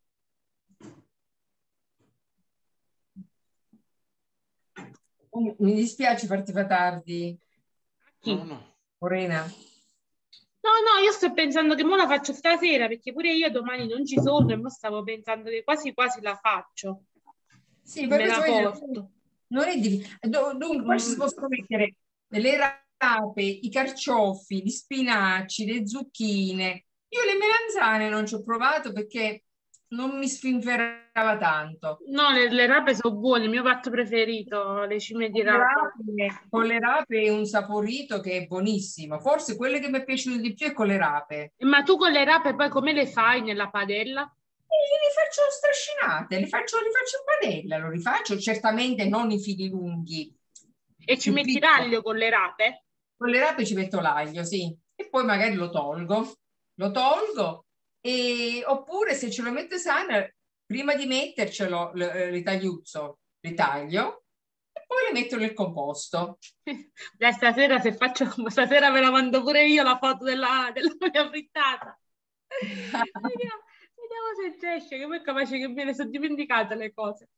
Mi dispiace farti fa tardi, No, no. Morena. No, no, io sto pensando che mo la faccio stasera, perché pure io domani non ci sono e mo stavo pensando che quasi quasi la faccio. Sì, Me perché la cioè, porto. non è difficile. Dunque, qua ci si possono mettere le rape, i carciofi, gli spinaci, le zucchine. Io le melanzane non ci ho provato perché non mi sfinferava tanto. No, le, le rape sono buone, il mio piatto preferito, le cime di Con le rapa. rape, con le rape è un saporito che è buonissimo. Forse quelle che mi è piaciuto di più è con le rape. Ma tu con le rape poi come le fai nella padella? E le faccio strascinate, le faccio, le faccio in padella, lo rifaccio, certamente non i fili lunghi. E ci più metti piccoli. l'aglio con le rape? Con le rape ci metto l'aglio, sì, e poi magari lo tolgo, lo tolgo, e, oppure se ce lo metto sano, prima di mettercelo le, le tagliuzzo, le taglio e poi le metto nel composto. Dai, stasera se faccio, stasera me la mando pure io la foto della, della mia frittata. Vediamo, vediamo se esce, che poi è capace che me ne sono dimenticate le cose.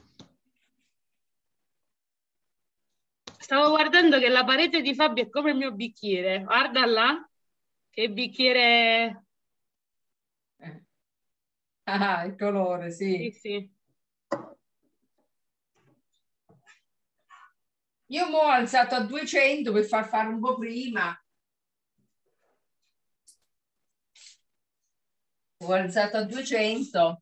Stavo guardando che la parete di Fabio è come il mio bicchiere. Guarda là, che bicchiere. Ah, il colore, Sì, sì. sì. Io mo ho alzato a duecento per far fare un po' prima. Ho alzato a duecento.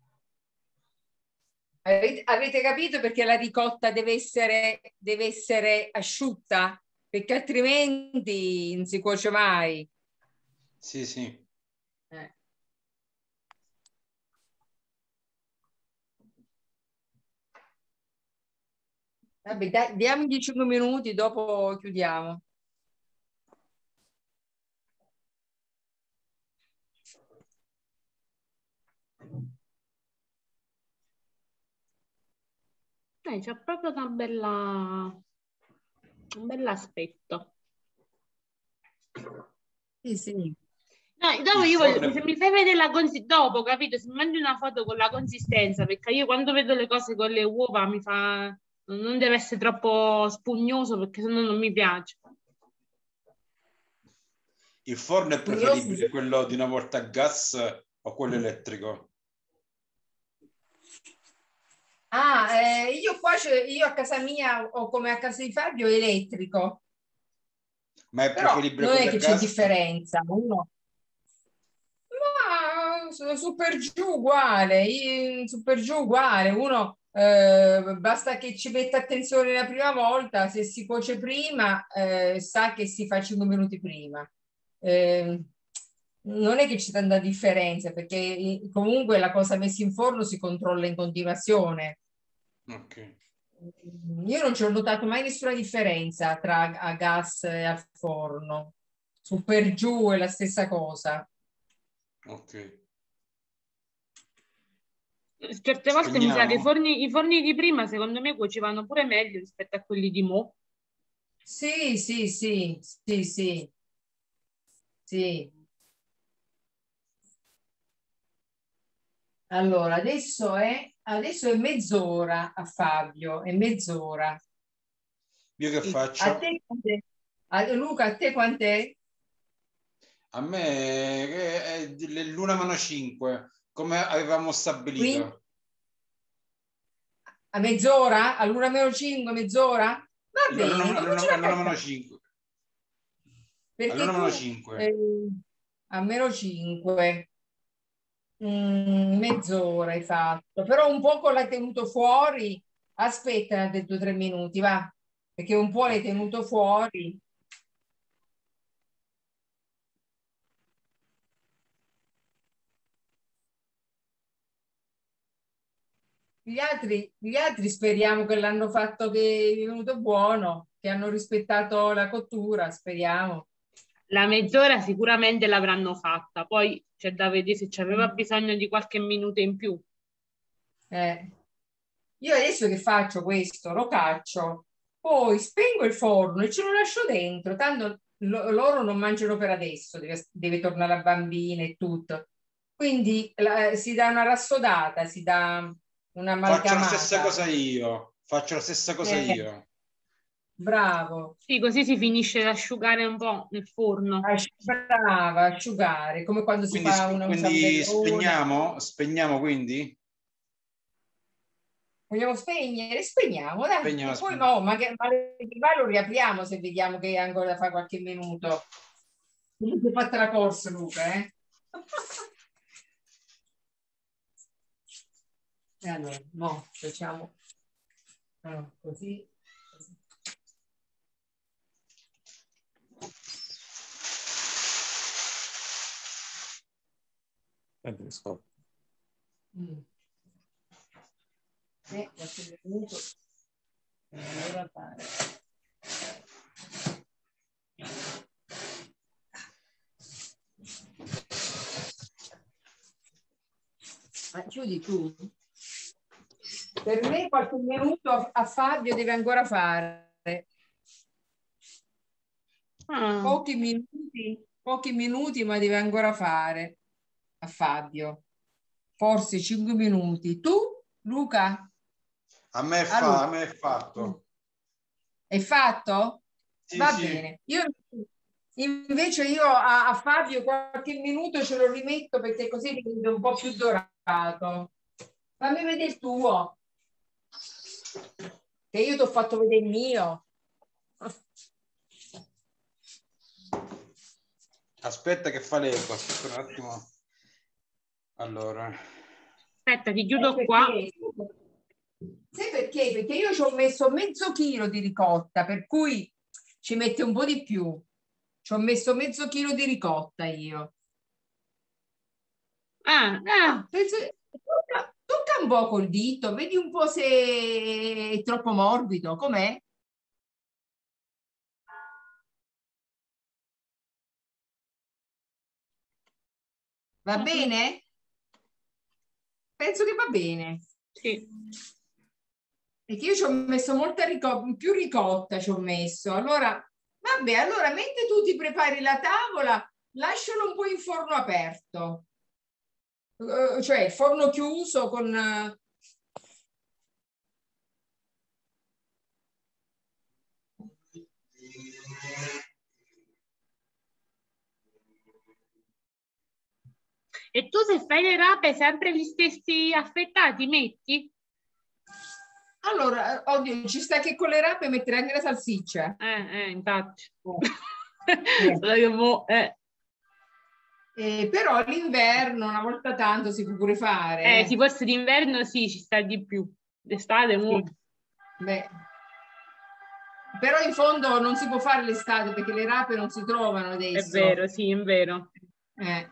Avete, avete capito perché la ricotta deve essere, deve essere asciutta? Perché altrimenti non si cuoce mai. Sì, sì. Eh. Vabbè, dai, diamo dieci minuti, dopo chiudiamo. Eh, c'è proprio una bella, un bell'aspetto. Sì, sì. No, dopo Il io voglio, forno se è- mi fai vedere la consistenza, dopo, capito? Se mi mandi una foto con la consistenza, perché io quando vedo le cose con le uova mi fa, non deve essere troppo spugnoso perché sennò non mi piace. Il forno è Io sì. preferibile quello di una volta a gas o quello elettrico? Ah, eh, io qua c'è- io a casa mia o come a casa di Fabio è elettrico, Ma è però preferibile non è quello a che c'è gas? differenza. Uno, ma su, su per giù uguale, in- su per giù uguale. Uno eh, basta che ci metta attenzione la prima volta, se si cuoce prima eh, sa che si fa cinque minuti prima. Eh, non è che c'è tanta differenza perché eh, comunque la cosa messa in forno si controlla in continuazione. Ok. Io non ci ho notato mai nessuna differenza tra a gas e al forno. Su per giù è la stessa cosa. Ok. Certe volte mi sa che i Spegniamo? forni, i forni di prima, secondo me, cuocevano pure meglio rispetto a quelli di mo'. Sì, sì, sì, sì, sì, sì. Allora, adesso è, adesso è mezz'ora a Fabio, è mezz'ora. Io che A faccio? te quant'è? A- Luca, a te quant'è? A me è, è l'una meno cinque, come avevamo Quindi stabilito. a mezz'ora? All'una meno cinque, mezz'ora? Va All'una bene, all'una- comincia a all'una meno cazzare. cinque. Perché All'una meno tu cinque. eh, a meno cinque, mezz'ora hai fatto, però un poco l'hai tenuto fuori. Aspetta, ha detto tre minuti, va, perché un po' l'hai Ok. tenuto fuori. Gli altri, gli altri speriamo che l'hanno fatto, che è venuto buono, che hanno rispettato la cottura, speriamo. La mezz'ora sicuramente l'avranno fatta, poi c'è da vedere se c'aveva bisogno di qualche minuto in più. Eh. Io adesso che faccio questo? Lo caccio, poi spengo il forno e ce lo lascio dentro, tanto lo- loro non mangiano per adesso, deve, deve tornare la bambina e tutto. Quindi la- si dà una rassodata, si dà Faccio la stessa un'amalgamata. cosa io. Faccio la stessa cosa Eh, io. bravo. Sì, così si finisce ad asciugare un po' nel forno. Asci- brava, asciugare, come quando si Quindi, fa sp- una- un quindi ciambellone. spegniamo? Spegniamo quindi? Vogliamo spegnere? Spegniamo, dai. Spegniamo, E poi spegniamo. no, magari ma lo riapriamo se vediamo che è ancora da fare qualche minuto. Non ti ho fatto la corsa, Luca, eh? E allora, no, facciamo no, così. Così. Mm. Eh, qualche minuto. Allora fare. Ma chiudi tu. Per me qualche minuto a Fabio deve ancora fare. Ah, Pochi minuti, pochi minuti, ma deve ancora fare a Fabio. Forse cinque minuti. Tu, Luca? A me A fa, a Luca. me è fatto. È fatto? Sì, Va sì. bene. Io invece io a, a Fabio qualche minuto ce lo rimetto perché così mi vedo un po' più dorato. Fammi vedere il tuo. Che io ti ho fatto vedere il mio. Aspetta che fa l'eco, aspetta un attimo. Allora, aspetta, ti Sai chiudo qua. perché? Sai perché? Perché io ci ho messo mezzo chilo di ricotta, per cui ci mette un po' di più. Ci ho messo mezzo chilo di ricotta io. Ah, ah, Penso- tocca, tocca un po' col dito, vedi un po' se è troppo morbido, com'è? Va bene? Penso che va bene. sì. Perché io ci ho messo molta ricotta, più ricotta ci ho messo. Allora, vabbè, allora mentre tu ti prepari la tavola, lascialo un po' in forno aperto. Eh, cioè il forno chiuso con... eh, E tu se fai le rape sempre gli stessi affettati metti? Allora, oddio, ci sta che con le rape mettere anche la salsiccia. Eh, eh, infatti. Oh. eh. Eh, però l'inverno una volta tanto si può pure fare. Eh, sì, forse d'inverno sì, ci sta di più. D'estate sì. Beh. Però in fondo non si può fare l'estate perché le rape non si trovano adesso. È vero, sì, è vero. Eh.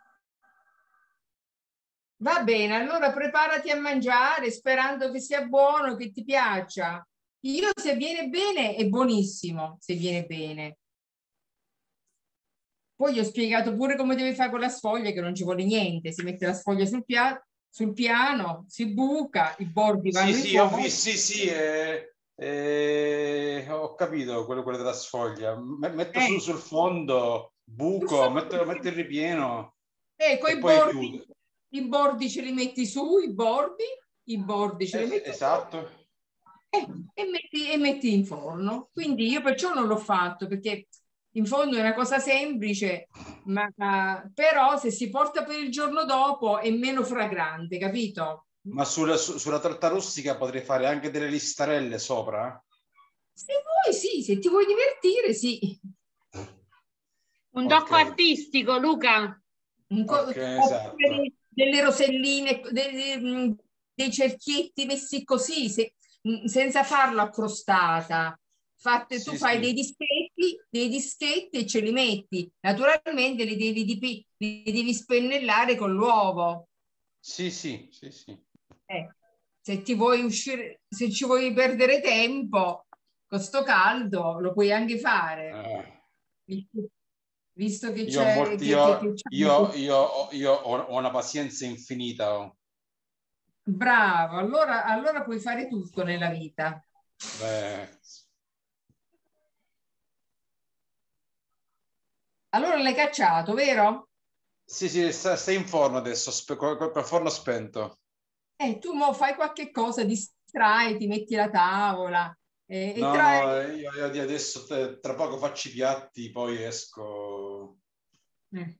Va bene, allora preparati a mangiare sperando che sia buono, che ti piaccia. Io se viene bene è buonissimo, se viene bene. Poi gli ho spiegato pure come devi fare con la sfoglia, che non ci vuole niente. Si mette la sfoglia sul, pia sul piano, si buca, i bordi vanno sì, in sì, ho fuoco. visto, sì, sì, eh, eh, ho capito quello, quello della sfoglia. Metto Eh. su sul fondo, buco, metto, metto il ripieno eh, e i poi bordi, chiudo. I bordi ce li metti su, i bordi, i bordi ce li Eh, metti esatto. su eh, e, metti, e metti in forno. Quindi io perciò non l'ho fatto, perché in fondo è una cosa semplice, ma uh, però se si porta per il giorno dopo è meno fragrante, capito? Ma sulla, su, sulla torta rustica potrei fare anche delle listarelle sopra? Se vuoi, sì, se ti vuoi divertire, sì. Un tocco Okay. artistico, Luca. Un okay, esatto. delle, delle roselline, dei, dei cerchietti messi così, se, senza farlo a crostata. Fatte, sì, tu fai sì. dei dischetti, dei dischetti e ce li metti. Naturalmente li devi, li devi spennellare con l'uovo. Sì, sì, sì, sì. Eh, se ti vuoi uscire, se ci vuoi perdere tempo con sto caldo, lo puoi anche fare. Eh. Visto che c'è... Io, io, io, io ho una pazienza infinita. Oh. Bravo, allora, allora puoi fare tutto nella vita. Beh. Allora l'hai cacciato, vero? Sì, sì, sta, stai in forno adesso, col forno spento. Eh, tu mo fai qualche cosa, distrai, ti metti la tavola. Eh, no, e tra... no, io, io adesso tra poco faccio i piatti, poi esco. Eh.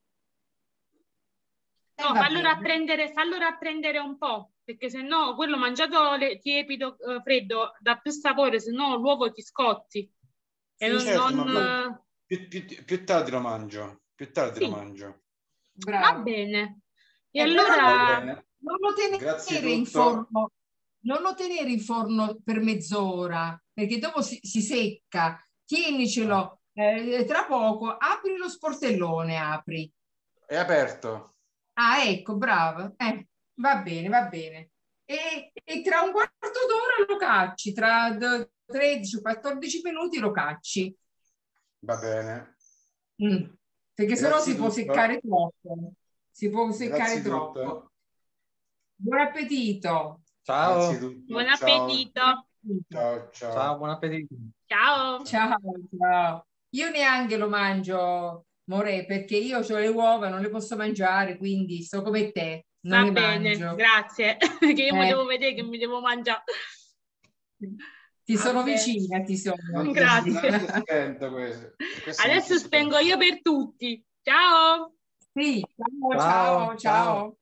No, fallo rapprendere, fallo rapprendere un po', perché se no quello mangiato tiepido, eh, freddo, dà più sapore, se no l'uovo ti scotti. Sì, e non, certo, non... ma più, più, più tardi lo mangio, più tardi sì. lo mangio. Bravo. Va bene. E eh, allora... Bene. Non lo tenere in forno, non lo tenere in forno per mezz'ora, perché dopo si, si secca. Tienicelo eh, tra poco, apri lo sportellone, apri. È aperto. Ah, ecco, bravo. Eh, va bene, va bene. E, e tra un quarto d'ora lo cacci, tra tredici quattordici minuti lo cacci. Va bene. Mm. Perché sennò si può seccare troppo. Si può seccare Grazie troppo. tutto. Buon appetito. Ciao. Buon appetito. Ciao, ciao. Ciao, buon appetito. Ciao. Ciao, ciao. Io neanche lo mangio, More, perché io ho le uova, non le posso mangiare, quindi sto come te. Non Va le bene, mangio. grazie, perché io eh. mi devo vedere che mi devo mangiare. Ti sono Vabbè. vicina, ti sono. Non grazie. Spento questo. Questo adesso spengo io per tutti. Ciao. Sì, ciao, ciao. ciao. ciao. ciao.